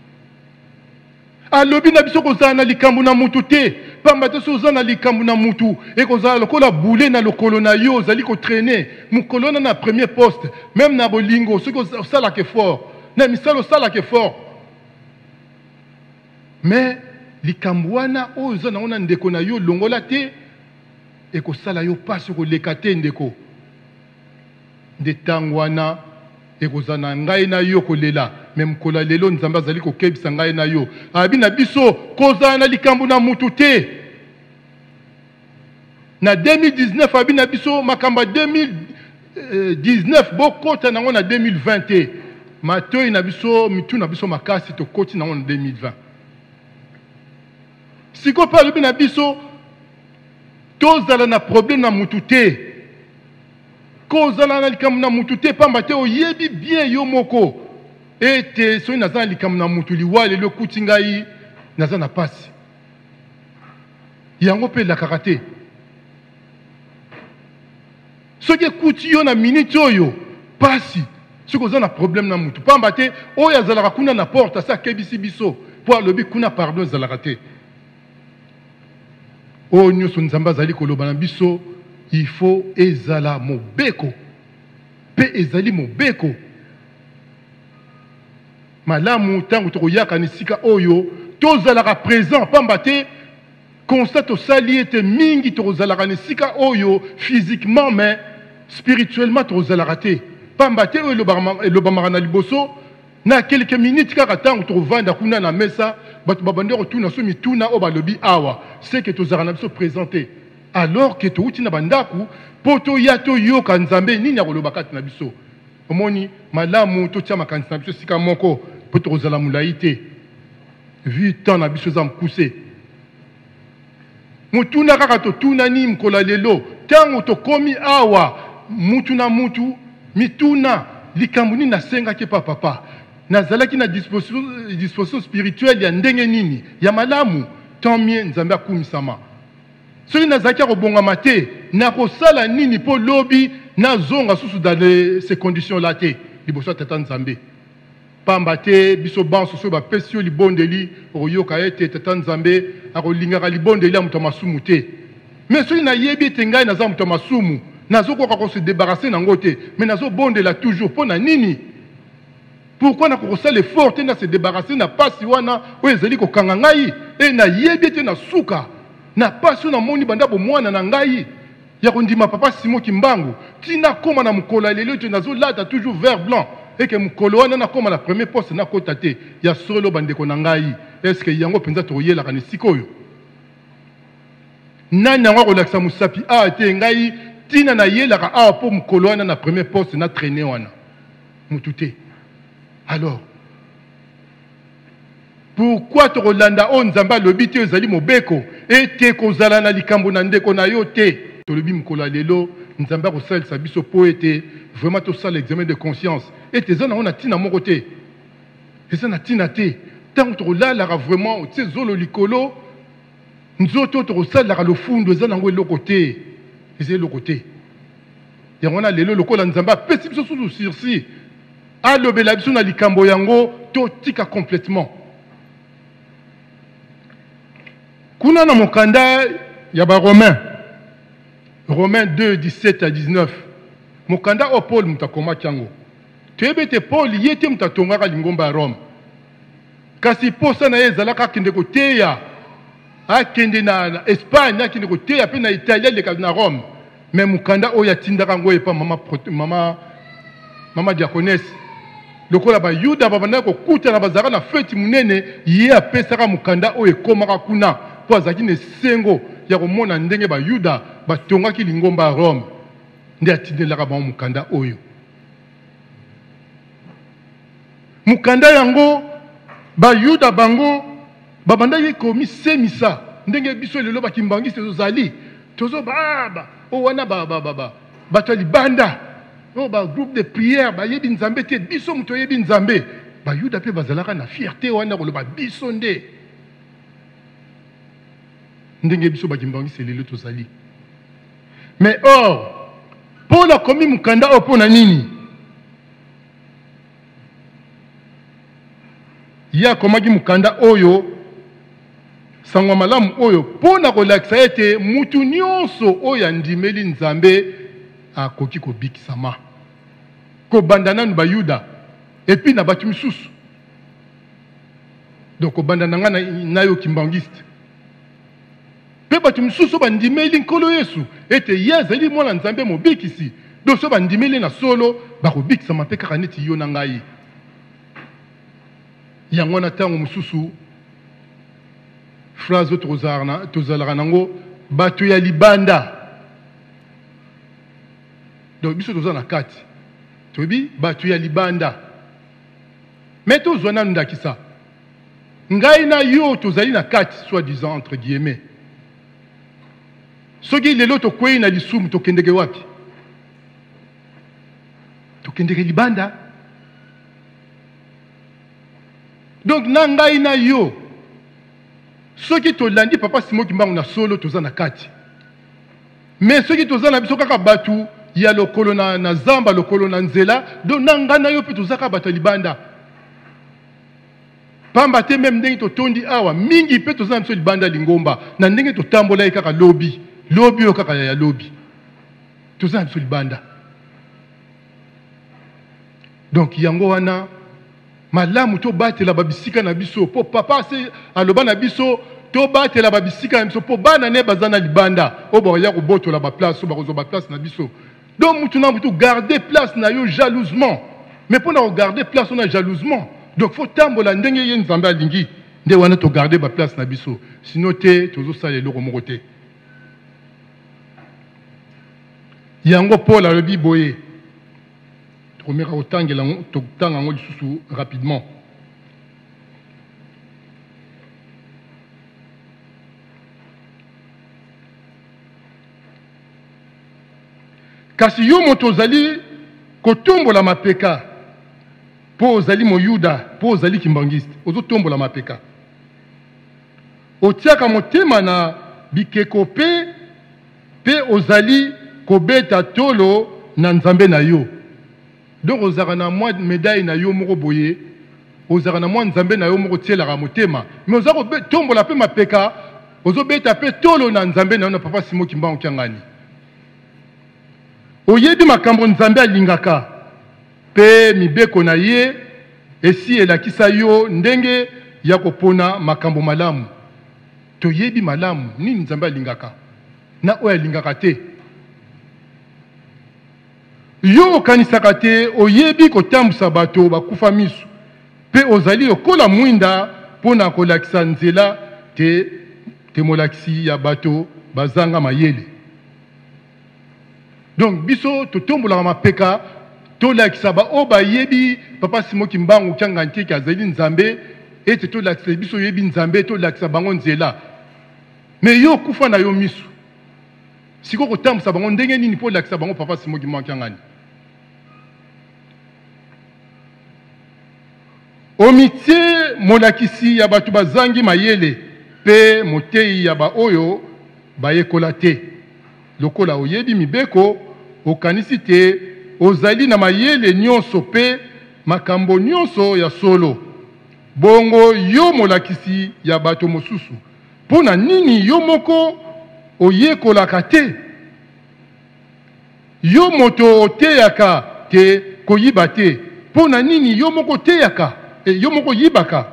A: alobi na biso kozala na likambo na mutu te pamba te so oza na likambo na mutu ekozala lokola bule na lokolo na yo ozali kotraine mokolo wana na premier poste même na bolingo soki osalaka effort na misala osalaka effort mais likambo wana oyo oza nango na ndeko na yo longola te ekosala yo mpasi koleka te ndeko nde ntango wana ekozala na ngai na yo kolela me mokolo ya lelo nzambe azali kokebisa ngai na yo abi na biso kozala na likambo na mutu te na deux mille dix-neuf abi na biso makambo ya deux mille dix-neuf bokota nango na deux mille vingt te matoi na biso mitu na biso makasi tokoti nango na deux mille vingt sikoyo mpe alobi na biso tozala na problème na mutu te kozala na likambo na mutu te pamba te oyebi bien yo moko ete soki naza na likambo na mutu liwa lelo ekuti ngai naza na pasi yango mpe elakaka te soki ekuti yo na minute oyo pasi soki oza na problème na mutu pamba te oyo azalaka kuna na porte ase akebisi biso mpo alobi kuna pardon ezalaka te oyo nyonso nzambe azali koloba na biso il faut ezala mobeko pe ezali mobeko malamu ntango tokoyaka na esika oyo tozalaka présent pamba te constat tosali ete mingi tokozalaka na esika oyo physiquement mais spirituellement tozala te pamba te oyo elobamaka na liboso na quelques minutes kaka ntango tovanda kuna na mesa bato babandi kotuna so mituna oyo balobi awa c'est que tozala na biso présenté alors que touti na bandaku po toya toyoka nzambe nini akoloba kati na biso omoni malamu totia makanisi na biso sika moko po tokozala molai te vu temps na biso eza mokuse mutuna kaka totunani mkola lelo ntango tokomi awa mutu na mutu mituna likambo nini nasengaki pa papa nazalaki na disposition, disposition spirituelle ya ndenge nini ya malamu tant mieux nzambe akumisama soki nazalaki akobongama te nakosala nini mpo lobi nazonga susu dans ces conditions là te liboso ya tata nzambe pamba te biso banso soki bapesi yo libondeli okoyoka ete tata nzambe akolingaka libondeli ya moto ya masumu te mais soki nayebi ete ngai naza moto ya masumu nazokoka kose débarrasser nango te mais nazobondela toujours mpo na nini pourquoi nakokosala effort te na se débarrasser na pasi wana oyo ezali kokanga ngai e nayebi ete na suka na pasi oyo namoni banda bomwana na ngai ya kondima papa Simon Kimbangu tina koma na mokolo ya lelo ete nazolata toujours vert blanc eke mokolo wana nakoma na premier poste nakota te ya solo bandeko na ngai est-ce que yango mpenza toyelaka na esika oyo nani yango akolakisa mosapi awa te ngai tina nayelaka awa mpo mokolo wana na premier poste na traîne wana mutu te alors pourquoi tokolanda oyo nzambe alobi te ezali mobeko ete kozala na likambo na ndeko na yo te tolobi mokolo ya lelo nzambe akosalisa biso mpo ete vraiment tosala examen de conscience ete eza nango na ntina moko te eza na ntina te ntango tokolalaka vraiment otie zolo likolo nzoto tokosalelaka lofundo eza nango eloko te eza eloko te yango wana lelo lokola nzambe apesi biso susu sursi alobela biso na likambo yango totika complètement kuna na mokanda ya baromain Romains deux, dix-sept à dix-neuf. Mokanda o Paul mutakoma kiango. Toyebe te Paul yete mutatongaka lingomba ya Rome. Kasi posa na ye zalaka kende koteya. Akende na Espagne, akende koteya pe na Italie leka na Rome. Mais mukanda o ya tindaka ngo epa mama mama mama diaconesse. Lokola ba Yuda babanda ko kuta na bazaka na feti munene ye apesaka mukanda o ekomaka kuna. Po azaki ne sengo ya komona ndenge ba Yuda batongaki lingomba ya Rome nde atindelaka bango mukanda oyo mukanda yango ba Yuda bango babandaki komisemisa ndenge biso lelo bakimbangisi tozali tozo baba o wana ba ba ba bato libanda o ba groupe de prière ba yebi nzambe te biso muto yebi nzambe ba Yuda pe bazalaka na fierté wana koloba biso nde ndenge biso bakimbangisi lelo tozali. Mais or, pour la komi mukanda opona nini? Ya komaki mukanda oyo sangwa malamu oyo pona kolakisa ete mutu nyonso oyo andimeli nzambe akoki kobikisama. Kobandana na bayuda epi na batu misusu. Donc kobandana nga na yo kimbangiste. Pe batu misusu bandimeli nkolo Yesu ete yazeli mwana nzambe mobikisi do so bandimeli na solo bakobikisa mpe kaka neti yo na ngai yango na tango mususu phrase tozarna tozalaka nango batu ya libanda donc biso toza na kati tobi batu ya libanda mais tozwa nanu ndakisa ngai na yo tozali na kati soit disant entre guillemets. Soki lelo tokwei na lisumu tokendeke wapi? Tokendeke libanda. Donc na ngai na yo soki tolandi papa Simon Kimbangu na solo toza na kati. Mais soki toza na biso kaka batu ya lokolo na, na zamba lokolo na nzela donc na ngai na yo pe toza kaka batu libanda. Pamba te même ndenge totondi awa mingi pe toza na biso libanda lingomba na ndenge totambola kaka lobi. Lobi yo kaka ya lobi toza biso libanda donc yango wana malamu to batela babisika na biso po papa se aloba na biso to batela babisika na biso po bana ne bazana libanda o ba ya ko botola ba place o ba ko zo ba place na biso Donc mutu na mutu garder place na yo jalousement. Mais pour na garder place on a jalousement. Donc faut tambola ndenge ye nzambe alingi. Nde wana to garder ba place na biso. Sinon te tozo sala eloko moko te. Yango Paul alobi boye. Tomeka otangela totanga ngo lisusu rapidement. Kasi yo moto ozali kotombola mapeka po ozali moyuda po ozali kimbangiste ozotombola mapeka otiaka motema na bikeko pe pe ozali kobeta tolo na nzambe na yo donc ozaka na mwa médaille na yo moko boye ozaka na mwa nzambe na yo moko tielaka motema mais oza kotombola pe mapeka ozobeta pe tolo na nzambe na yo na papa Simon Kimbangu Kiangani. Oyebi makambo nzambe alingaka pe mibeko na ye esi elakisa yo ndenge ya kopona makambo malamu. Toyebi malamu nini nzambe alingaka na oyo alingaka te. Yo okanisaka te oyebi kotambusa bato bakufa misu pe ozali lokola mwinda mpona kolakisa nzela te te molakisi ya bato bazanga mayele. Donc biso totombola mapeka tolakisa ba o bayebi papa Simon Kimbangu Kiangani te azali nzambe ete tolakisa biso yebi nzambe tolakisa bango nzela. Mais yo kufa na yo misu siko kotambusa bango ndenge nini po lakisa bango papa Simon Kimbangu Kiangani. Omitie molakisi ya bato bazangi mayele pe motei ya ba oyo bayekola te. Lokola oyebi mibeko okanisi te ozali na mayele nyonso pe makambo nyonso ya solo. Bongo yo molakisi ya bato mosusu. Pona nini yo moko oyekolaka te? Yo moto oteyaka te koyiba te. Pona nini yo moko teyaka e yo moko yibaka?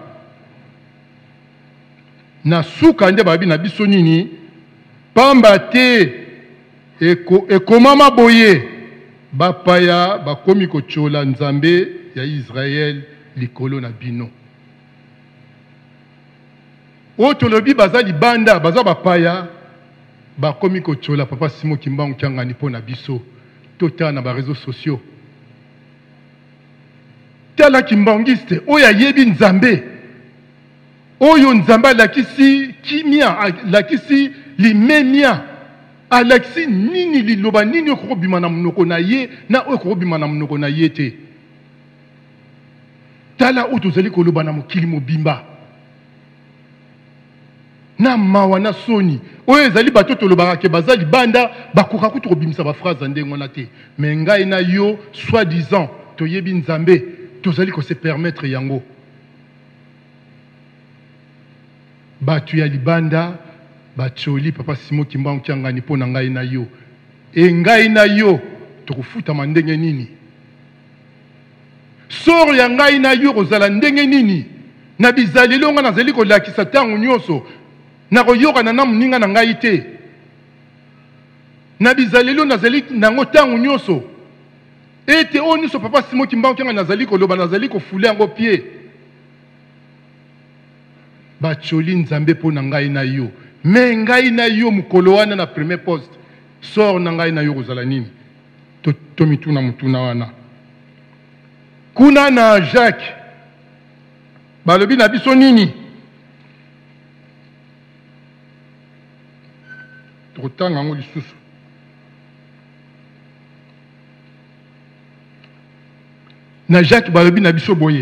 A: Na suka nde babi na biso nini pamba te eko ekomama boye bapaya bakomi kochola nzambe ya Israel likolo na bino. Otolobi baza libanda baza bapaya bakomi kochola papa Simon Kimbangu Kiangani pona biso tota na ba réseaux sociaux. Tala kimbangiste oya yebi nzambe oyo nzambe lakisi kimia lakisi limemia alakisi nini liloba nini okobima na munoko na ye na okobima na munoko na ye te. Tala otozali koloba na mokili mobimba na mawa na soni oyo ezali bato tolobaka ke bazali banda bakoka kutu kobimisa ba phrase ndenge wana te. Mais ngai na yo soi-disant toyebi nzambe tozali ko se permettre yango. Batu ya libanda bacholi papa Simon Kimbangu Kiangani pona ngai na yo. E ngai na yo tokufuta mandenge nini? Soro ya ngai na yo kozala ndenge nini? Na bizalelo nga nazali ko lakisa tangu nyonso na koyoka na namuninga na ngai te. Na bizalelo nazali nango tangu nyonso. Ete o nyonso papa Simon Kimbangu Kiangani nazali ko loba nazali ko fule yango pied. Bacholi nzambe pona ngai na yo. Mais ngai na yo mukolo wana na premier poste sort na ngai na yo kozala nini? To tomituna mutuna wana. Kuna na Jacques balobi na biso nini? Totanga ngo lisusu. Na Jacques balobi na biso boye.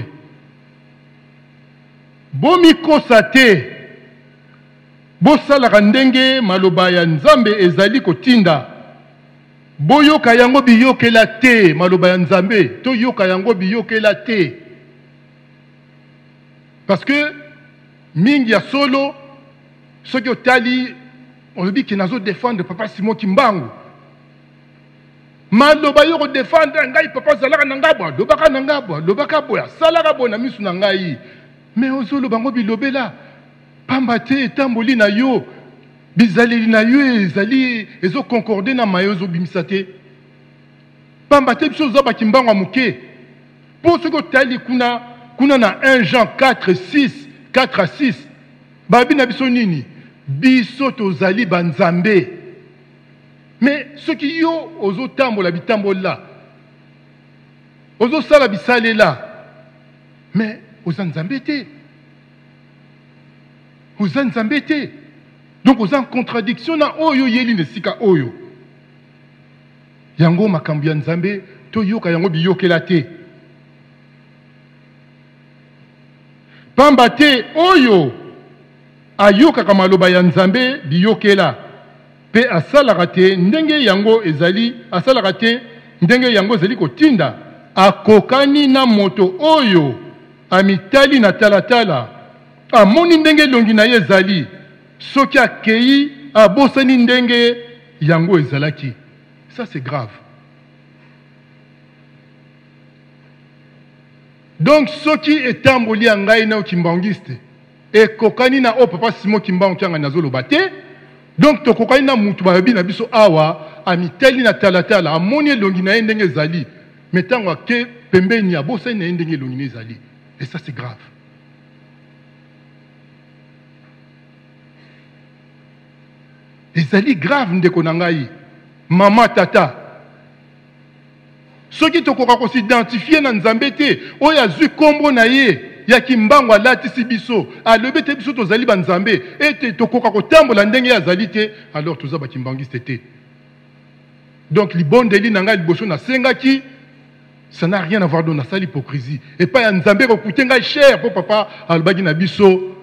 A: Bomi kosa te. Bosalaka ndenge maloba ya nzambe ezali kotinda. Boyoka yango biyokela te maloba ya nzambe. To yoka yango biyokela te. Parce que mingi ya solo ce qui otali on le dit que nazo défendre papa Simon Kimbangu. Maloba yo ko défendre ngai papa zalaka na ngabwa, lobaka na ngabwa, lobaka boya, salaka bona misu na ngai. Mais ozolo bango bilobela pamba te etamboli na yo bizaleli na yo ezali ezo concorder na mayo zo bimisa te. pamba te biso za bakimbango muke pour ce que tali kuna kuna na un Jean quatre six quatre à six babi na biso nini biso tozali banzambe mais ce qui yo ozo tambola bitambola ozo sala bisalela mais aux nzambe te aux nzambe te donc aux en contradiction na oyo yeli nesika oyo yango makambo ya nzambe to yoka yango biyokela te pamba te oyo ayokaka maloba ya nzambe biyokela pe asalaka te ndenge yango ezali asalaka te ndenge yango ezali kotinda akokani na moto oyo amitali na talatala amoni ndenge elongi na ye ezali soki akei abosani ndenge yango ezalaki. Ça c'est grave. Donc ce qui est tamboli ngai na kimbangiste et kokani na o papa Simon Kimbangu kyanga nazolo bate donc to kokani na mutu babi na biso awa amiteli na talatala amoni elongi na ndenge ezali metango ke pembeni abosani na ndenge elongi ezali et ça c'est grave. Ezali grave ndeko na ngai mama tata soki tokoka ko s'identifier na nzambe te oyo azwi kombo na ye ya kimbango alatisi biso alobi te biso tozali banzambe ete tokoka kotambola ndenge azali te alors toza bakimbangiste te. Donc libondeli na ngai liboso na sengaki ça n'a rien à voir dans sa hypocrisie et pas ya nzambe ko kutenga cher pour papa alobaki na biso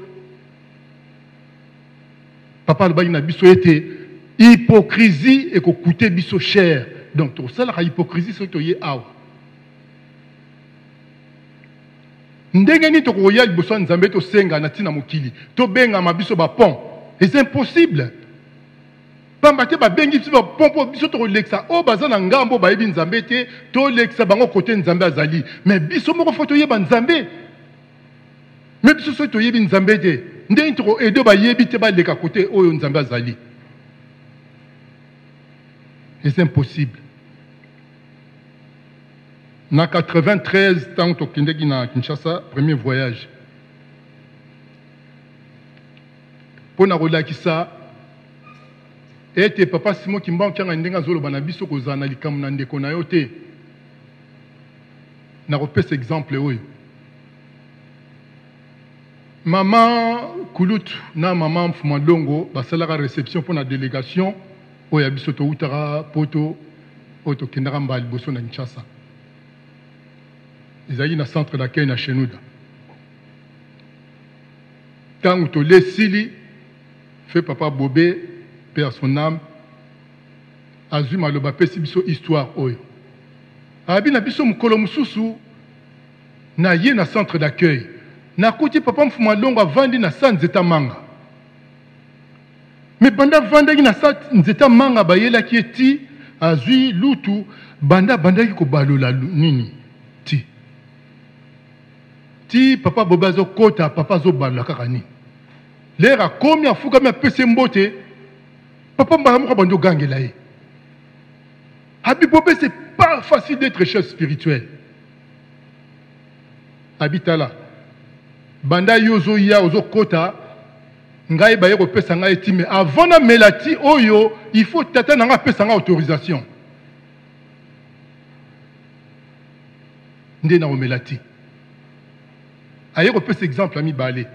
A: papa alobaki na biso ete hypocrisie et ko coûter biso cher. Donc tout ça la hypocrisie c'est to ye awa. Ndenge ni to ko ya liboso nzambe to senga na tina mokili. To benga mabiso ba pont. Et c'est impossible. Pamba te ba bengi biso ba pont po biso to lexa o bazana ngambo ba yebi nzambe te to lexa bango côté nzambe azali. Mais biso moko foto ye ba nzambe. Mais biso so to yebi nzambe te. Ndenge to edo ba yebi te ba leka côté oyo nzambe azali. Et c'est impossible. En quatre-vingt-treize, tant que je na Kinshasa, premier voyage. Pour na relaki ça, et papa Simon Kimbangu kyanga ndenga zolo bana biso kozana likamu na ndeko na yo te. Na repese exemple oyo. Maman Kulutu na maman Mfumandongo basalaka réception pour la délégation oyo biso to utara poto oto kendaka mbali boso na Kinshasa. Ezali na centre d'accueil na Chenuda. Tango to lesili fait papa Bobé père son âme azui maloba pesi biso histoire oyo. Abi na biso mukolo mususu na ye na centre d'accueil. Na koti papa Mfumandongo avandi na Sanzeta Manga. Mais banda vanda na sa nzeta manga bayela ki eti azui lutu banda banda ki ko balola nini ti ti papa bobazo kota papa zo balola kaka ni lera komi afuka me pese mbote papa mbala moko bando gangela ye abi bobé c'est pas facile d'être chef spirituel habitala banda yozo ya ozo kota ngai baye ko pesa ngai ti mais avant na melati oyo il faut tata na nga pesa nga autorisation ndé na melati aye ko pesa exemple ami balé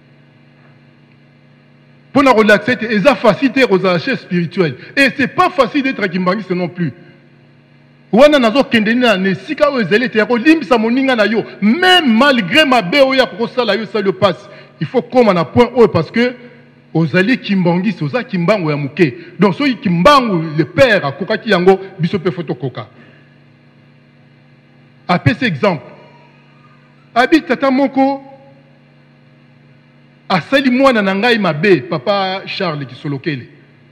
A: pour na relaxer et ça facilité aux achats spirituels et c'est pas facile d'être kimbangiste non plus wana nazo kendeni na nesika o ezeli te ko limbisa moninga na yo même malgré ma be oya ko sala yo ça le passe. Il faut comme un point haut parce que ozali kimbangi soza kimbango ya muke. Donc so kimbango le père a kokaki yango biso pe photo koka. Après cet exemple. Abi tata moko asali mwana na ngai mabe papa Charles Kisolokele.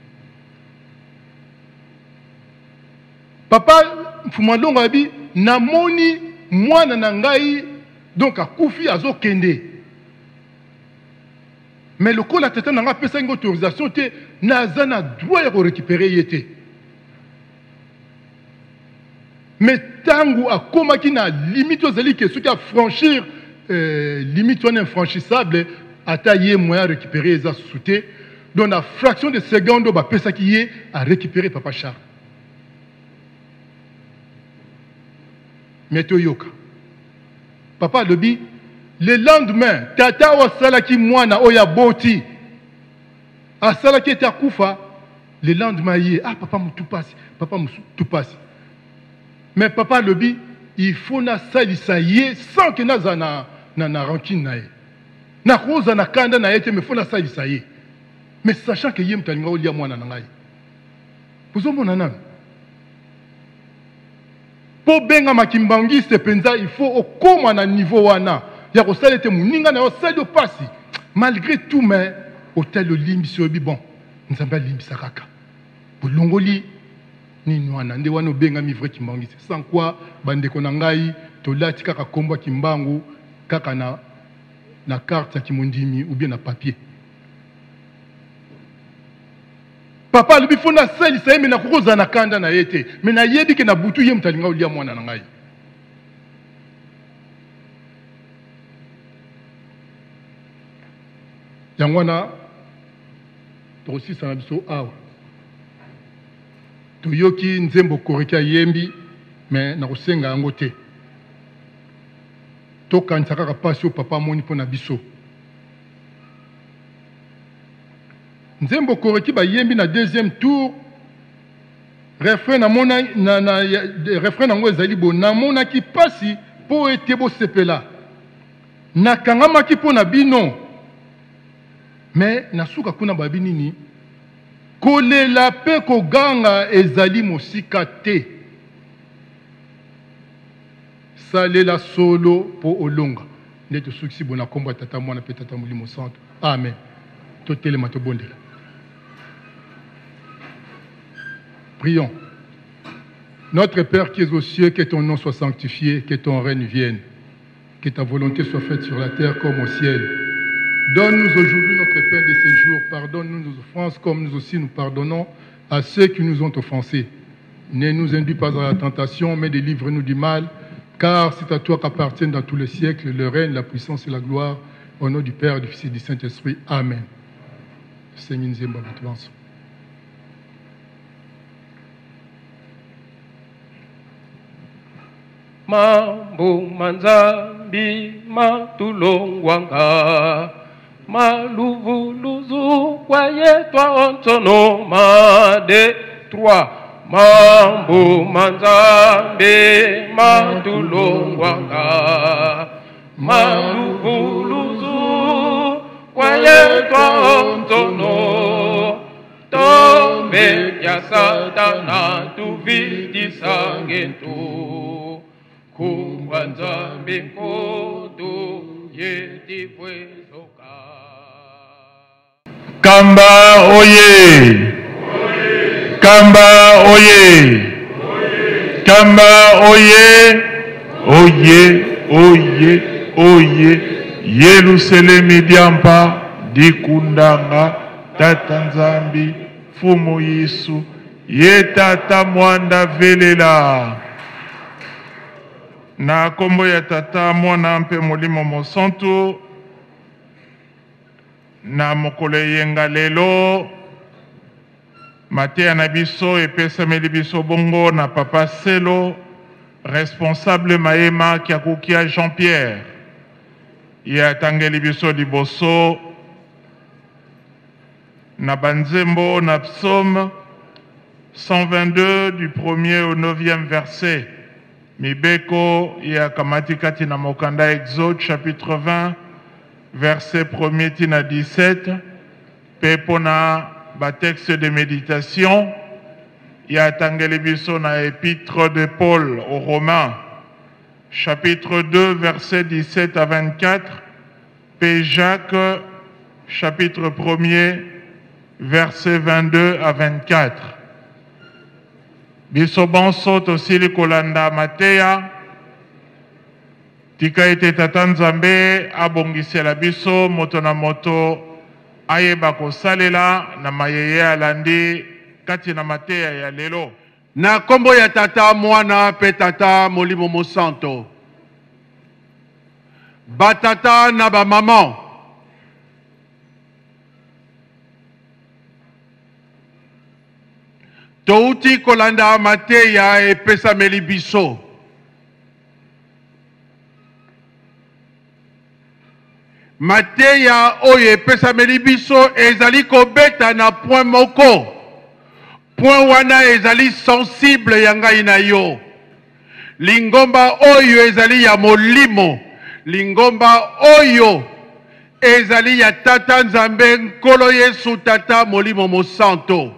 A: Papa Mfumandongo abi namoni mwana na ngai donc akufi azokende. Mais le coup la tête n'a pas fait une autorisation, n'a pas droit de récupérer yété. Mais tangu a koma qui na limite aux alliés que ceux qui a franchir euh, limite on infranchissable à tailler moyen récupérer les assoutés. Donc la fraction de seconde ba pesa qui est à récupérer Papa Charles. Mais yoka. Papa Lobi, le lendemain, tata wa salaki mwana oya boti. A salaki était kufa, le lendemain yé, ah papa mou tout passe, papa mou tout passe. Mais papa Lobi, il faut na salisa yé sans que na na na na rancune na yé. Na rosa na kanda na yé, mais faut na salisa yé. Mais sachant que yé mtalinga olia mwana na ngai. Vous avez mon pour benga makimbangi se penza il faut au koma na niveau wana ya ko salete muninga na osali opasi malgré tout mais hôtel limbi so bi bon nzamba limbi sakaka bolongoli ni nwana nde wana benga mi vrai kimbangi sans quoi bande ko na ngai to lati kaka komba kimbangu kaka na na carte ya kimondimi ou bien na papier. Papa le bifo na sali sa yeme na kukoza na kanda na yete me na yebi ke na butu ye mtalinga ulia mwana na ngai. Yangwana to aussi sana biso awa to yoki nzembo koreka yembi me na kusenga yango te to kanisa kaka pasi o papa moni pona biso. Nzembo koreki ba yembi na deuxième tour refrain na mona na na refrain nango ezali bo na mona ki pasi po ete bo sepela na kangama ki po na bino mais na suka kuna babi nini kolela pe koganga ezali mosika te salela solo po olonga ndeto suksi bona komba tata mwana pe tata mulimo santo amen to telema to bondela. Prions. Notre Père qui es aux cieux, que ton nom soit sanctifié, que ton règne vienne, que ta volonté soit faite sur la terre comme au ciel. Donne-nous aujourd'hui notre pain de ce jour, pardonne-nous nos offenses comme nous aussi nous pardonnons à ceux qui nous ont offensés. Ne nous induis pas dans la tentation, mais délivre-nous du mal, car c'est à toi qu'appartiennent dans tous les siècles le règne, la puissance et la gloire, au nom du Père, du Fils et du Saint-Esprit. Amen. Seigneur, nous aimons votre lance.
D: Mambo manzambi matulongwanga maluvuluzu kwaye twa ontono made trois. Mambo manzambi matulongwanga maluvuluzu kwaye twa ontono tombe ya satana tuvidisa ngentu kubanza mikoto yeti pwezoka.
C: Kamba oye! Kamba oye! Kamba oye! Oye, oye, oye! Yerusalemu diampa dikundanga tata nzambi fumu Yesu ye tata mwanda velela. Na kombo ya tata mwana mpe molimo mosantu na mokolo yenga lelo mateya na biso epesameli biso bongo na papa Selo responsable mayema kiakukia Jean-Pierre ye atangeli biso liboso na banzembo na psaume cent vingt-deux du premier au neuvième verset. Mibeko ya kamati kati na mokanda Exode chapitre vingt verset premier tina dix-sept pepona ba texte de méditation ya tangeli biso na épître de Paul aux Romains chapitre deux verset dix-sept à vingt-quatre P. Jacques chapitre premier verset vingt-deux à vingt-quatre. Biso bonso tosili kolanda mateya tika ete tata nzambe abongisela biso moto na moto ayeba kosalela na mayeye alandi kati na mateya ya lelo.
I: Na kombo ya tata mwana pe tata molimo mosanto. Batata na ba maman. Touti kolanda mateya e pesa melibiso. Mateya oye pesa melibiso ezali kobeta na point moko. Point wana ezali sensible yanga ina yo. Lingomba oyo ezali ya molimo. Lingomba oyo ezali ya tata nzambe nkolo Yesu tata molimo mosanto.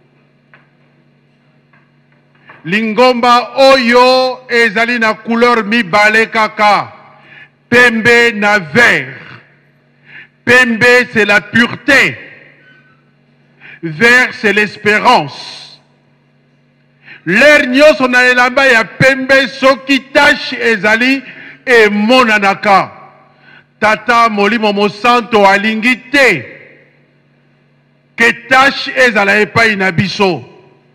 I: Lingomba oyo ezali na couleur mibale kaka. Pembe na vert. Pembe c'est la pureté. Vert c'est l'espérance. L'air nyonso na elamba ya pembe soki tache ezali e monanaka. Tata molimo mosanto alingi te ke tache ezala epai na biso.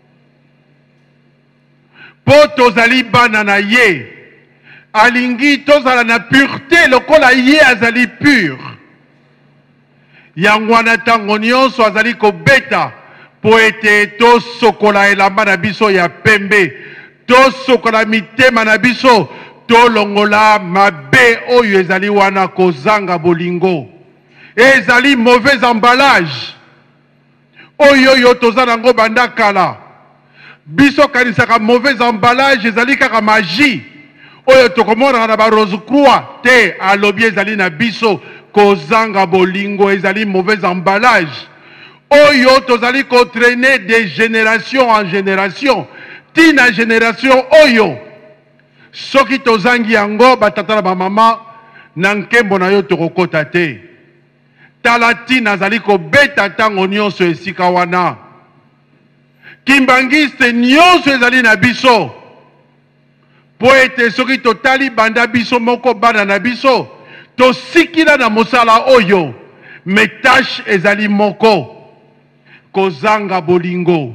I: Po tozali bana na ye. Alingi tozala na pureté lokola ye azali pur. Yangwana tango nyonso azali kobeta po ete tosokola elamba na biso ya pembe. Tosokola mitema na biso. Tolongola mabe oyo ezali wana kozanga bolingo. Ezali mauvais emballage. Oyo yo tozana ngo banda kala. Biso kanisaka mauvais emballage ezali kaka magie. Oyo tokomona na ba rose croix te alobi ezali na biso kozanga bolingo ezali mauvais emballage. Oyo tozali ko traîner de génération en génération. Tina génération oyo soki tozangi yango batata na ba mama na nkembo na yo tokokota te. Tala tina azali ko beta tango nyonso esika wana. Kimbangiste nyonso ezali na biso. Po ete soki totali banda biso moko bana na biso. Tosikila na mosala oyo. Metache ezali moko. Kozanga bolingo.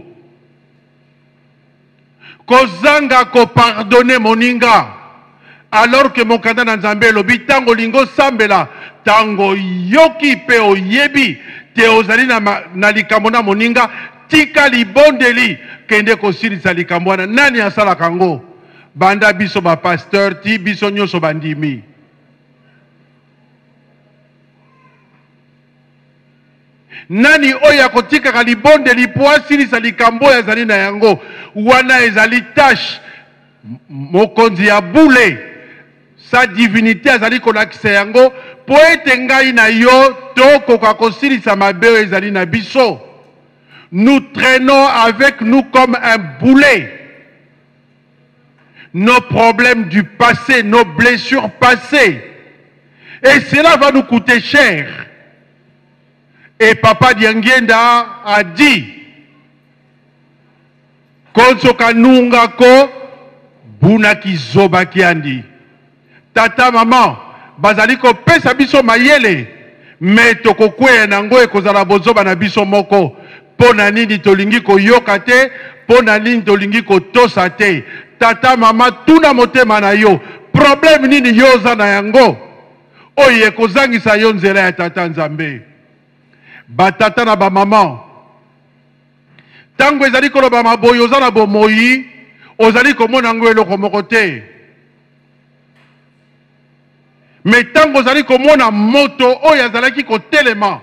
I: Kozanga ko pardonner moninga. Alors que mon kanda na nzambe lobi tango lingo sambela. Tango yoki pe oyebi. Te ozali na, na likambo na moninga. Tika libondeli kende kosilisa likambo wana nani asala kango banda biso ba pasteur ti biso nyoso bandimi nani oya kotika ka libondeli po asilisa likambo ya zali na yango wana ezali tâche mokonzi ya bule sa divinité azali kolakisa yango po ete ngai na yo tokoka kosilisa mabe ezali na biso. Nous traînons avec nous comme un boulet. Nos problèmes du passé, nos blessures passées. Et cela va nous coûter cher. Et Papa Diangienda a dit, Konsoka nungako, bunaki zobaki andi. Tata maman, bazaliko pesa biso mayele, mais toko kwe nango e kozala bozoba na biso moko. Pona nini tolingi ko yoka te, pona nini tolingi ko tosa te. Tata mama tuna motema na yo. Problème nini yoza na yango. Oye kozangisa yo nzela ya tata nzambe. Ba tata na ba mama. Tango ezali koloba maboyo oza na bomoyi, ozali komona ngo eloko moko te. Mais tango ozali komona moto oyo azalaki kotelema.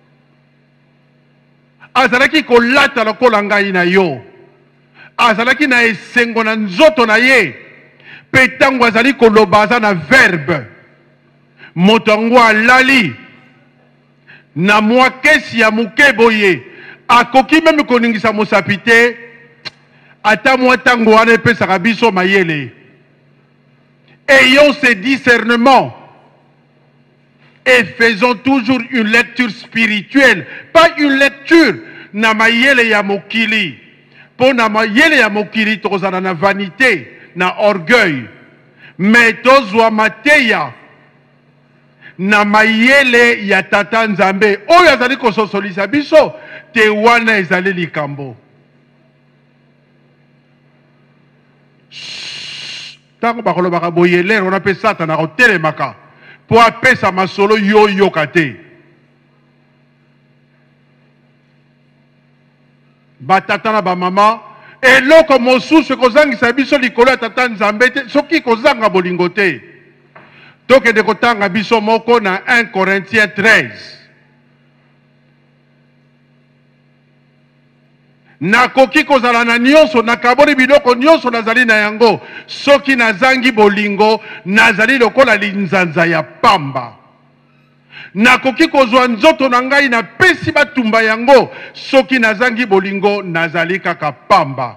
I: Azalaki kolata lokola ngai na yo. Azalaki na esengo na nzoto na ye. Pe tango azali koloba aza na verbe. Moto ngo alali. Na mwa kesi ya muke boye. Akoki meme koningisa mosapi te. Ata mwa tango wana epesaka biso mayele. Ayons ce discernement. Et faisons toujours une lecture spirituelle. Pas une lecture na mayele ya mokili. Pour na mayele ya mokili tozana na vanité, na orgueil. Mais tozwa mateya na mayele ya tata nzambe. Oyo azali kososolisa biso te wana ezali likambo. Tango bakolo baka boyeler on appelle Satan na telemaka. Pour appeler sa masolo yo yo kate. Batatana ba mama et loko mosusu kozangisa biso likolo ya tata Nzambe te soki kozanga bolingo te. Toke de kotanga biso moko na un Corinthiens treize. Nakoki kozala na nyonso nakaboli biloko nyonso nazali na yango soki nazangi bolingo nazali lokola linzanza ya pamba. Nakoki kozwa nzoto na ngai na pesi batumba yango soki nazangi bolingo nazali kaka pamba.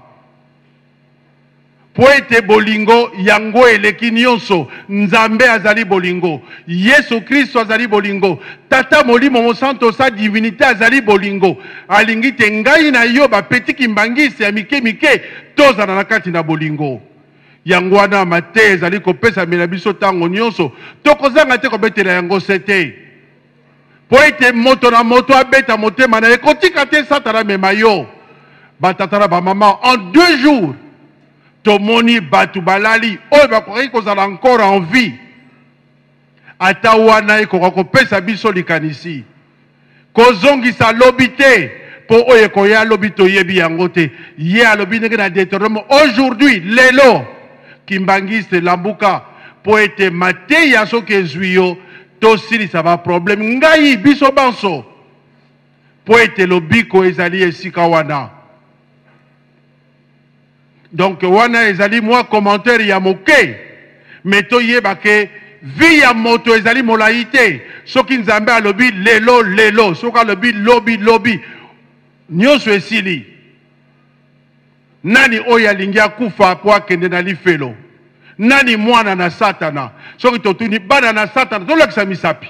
I: Po ete bolingo yango eleki nyonso Nzambe azali bolingo, Yesu Kristo azali bolingo, Tata Molimo Mosanto sa divinité azali bolingo. Alingi te ngai na yo ba petit kimbangisi ya mike mike tozana na kati na bolingo. Yango wana mate ezali kopesa mela biso tango nyonso tokozanga te kobetela yango sete. Po ete moto na moto abeta motema na ekotika te Satana mema yo. Batatara ba mama en deux jours tomoni batu balali oyo bakoki kozala encore en vie. Ata wana ekoka kopesa biso likanisi. Kozongisa lobi te po oyo ekoya lobi toyebi yango te. Ye alobi ndenge na Deutéronome aujourd'hui lelo kimbangiste lambuka po ete mateya soki ezwi yo tosilisa ba problème ngai biso banso po ete lobiko ezali esika wana. Donc wana ezali moi commentaire ya moke mais toyeba ke vi ya moto ezali molaite soki Nzambe alobi lelo lelo soki alobi lobi lobi nyonso esili. Nani oyo alingi akufa po akende na lifelo? Nani mwana na Satana? Soki totuni bana na Satana tolakisa misapi.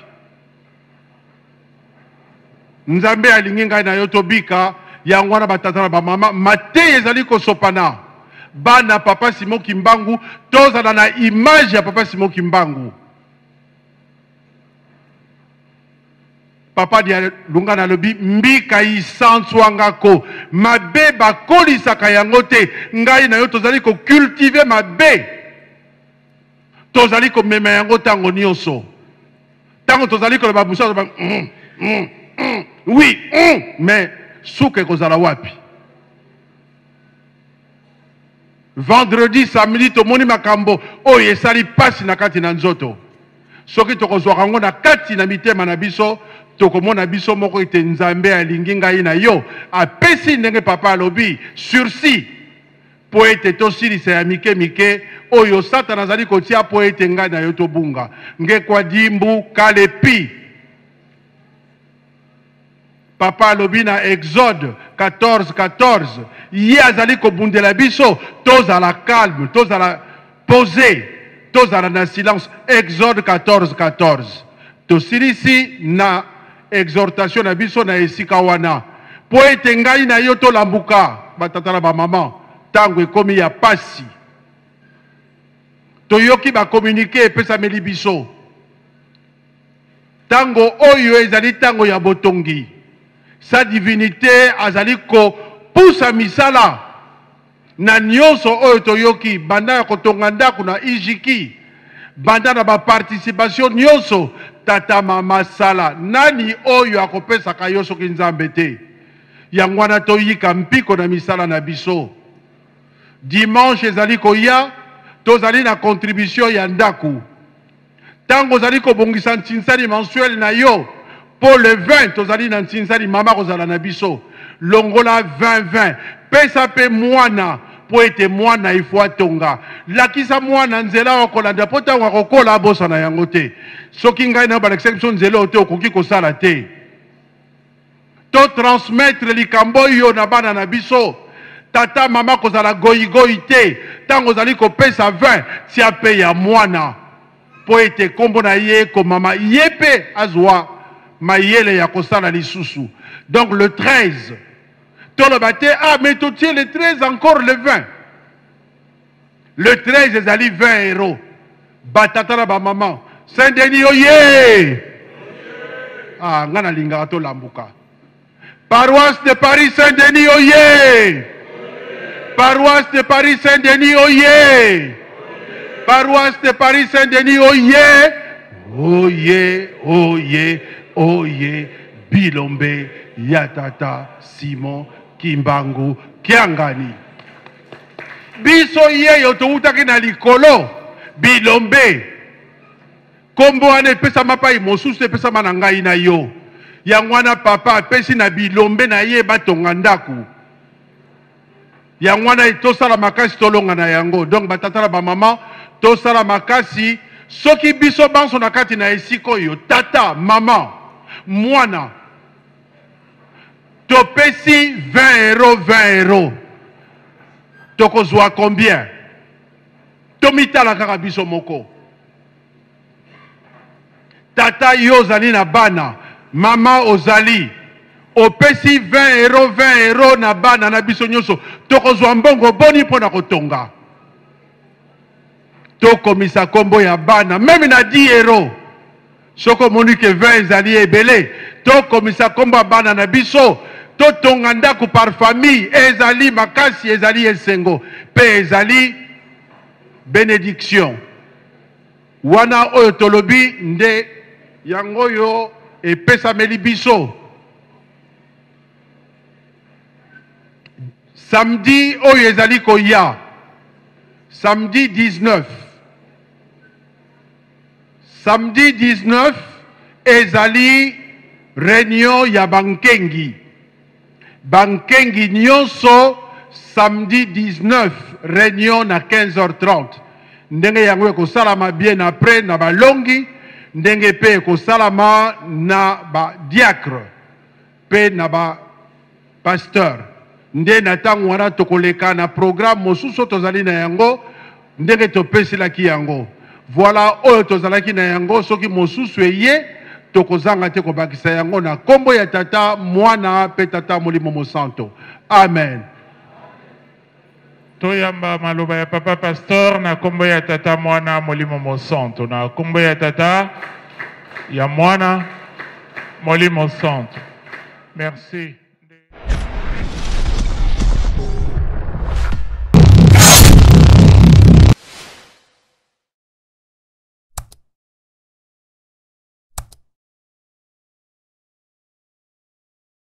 I: Nzambe alingi ngai na yo tobika yango wana batata na bamama mate ezali kosopana. Bana papa Simon Kimbangu tozala na image ya papa Simon Kimbangu. Papa dia lunga na lobi mbika isanswanga ko mabe bakolisaka yango te ngai na yo tozali ko cultiver mabe tozali ko mema yango tango nyonso tango tozali ko ba busa ba mm, mm, mm, oui mm, mais suke kozala wapi? Vendredi samedi tomoni makambo oyo esali pasi na kati na nzoto soki tokozwa kango na kati na mitema na biso tokomona biso moko ete Nzambe alingi ngai na yo apesi ndenge papa alobi sursi po ete tosilisa ya mike mike oyo Satana azali kotia po ete ngai na yo tobunga nge kwa dimbu kalepi. Papa alobi na Exode quatorze quatorze ye azali kobundela biso tozala calme tozala posé tozala na silence. Exode quatorze quatorze tosilisi na exhortation na biso na esika wana po ete ngai na yo tolambuka batata na bamama tango ekomi ya pasi toyoki bakomunike epesameli biso tango oyo ezali tango ya botongi sa divinité azali ko pusa misala na nyonso oyo toyoki banda ya kotonga ndako na ijiki banda na ba participation nyonso tata mama sala nani oyo akopesaka yo soki Nzambe te yango wana toyika mpiko na misala na biso. Dimanche ezali koya tozali na contribution ya ndaku tango ozali kobongisa ntinsali mensuel na yo pour le vingt tozali na ntinsali mama kozala na biso longola vingt vingt pesa pe mwana po ete mwana ifo atonga lakisa mwana nzela wakolanda po tango akokola abosa na yango te soki ngai na balakisa biso nzela oyo te okoki kosala te to transmettre likambo yo na bana na biso tata mama kozala goyigoyi te tango ozali kopesa vingt tia pe ya mwana po ete kombo na ye komama ye pe azwa mayele ya kosala lisusu. Donc le treize toloba te ah mais tu tiens le treize encore le vingt le treize ezali vingt euros batata na ba maman Saint-Denis oye ah ngana linga to lambuka paroisse de Paris Saint-Denis oye paroisse de Paris Saint-Denis oye Paroisse de Paris Saint-Denis, oye, oye, oye, oye, Bilombe, Yatata, Simon, Kimbangu, Kiangani. Biso ye yo toutaki na likolo, Bilombe. Kombo ane pesa mapai mosusu pesa manangai na yo. Yangwana papa pesi na Bilombe na ye batonga ndaku. Yangwana tosala makasi tolonga na yango. Donc batatala ba mama tosala makasi soki biso banso na kati na esiko yo tata mama mwana topesi vingt euros vingt euros. Tokozwa combien? Tomitala kaka biso moko. Tata yo ozali na bana, mama ozali. Opesi vingt euros vingt euros na bana na biso nyoso. Tokozwa mbongo boni pona kotonga. Tokomisa kombo ya bana, même na dix euros. Soko moni ke vingt ezali ebele. Tokomisa kombo ya bana na biso. Totonga ndako par famille, ezali makasi, ezali esengo, pe ezali bénédiction. Wana oyo tolobi nde yango yo epesameli biso. Samedi oyo ezali koya, samedi dix-neuf. Samedi dix-neuf ezali réunion ya bankengi. Bankengi nyonso samedi dix-neuf réunion na quinze heures trente. Ndenge yango ekosalama bien après na balongi, ndenge pe ekosalama na ba diacre pe na ba pasteur. Nde na tango wana tokoleka na programme mosusu tozali na yango ndenge topeselaki yango. Voilà oyo tozalaki na yango soki mosusu eye tokozanga te kobakisa yango na kombo ya tata mwana pe tata molimo mosanto. Amen.
C: Toyamba maloba ya papa pasteur na kombo ya tata mwana molimo mosanto na kombo ya tata ya mwana molimo mosanto. Merci.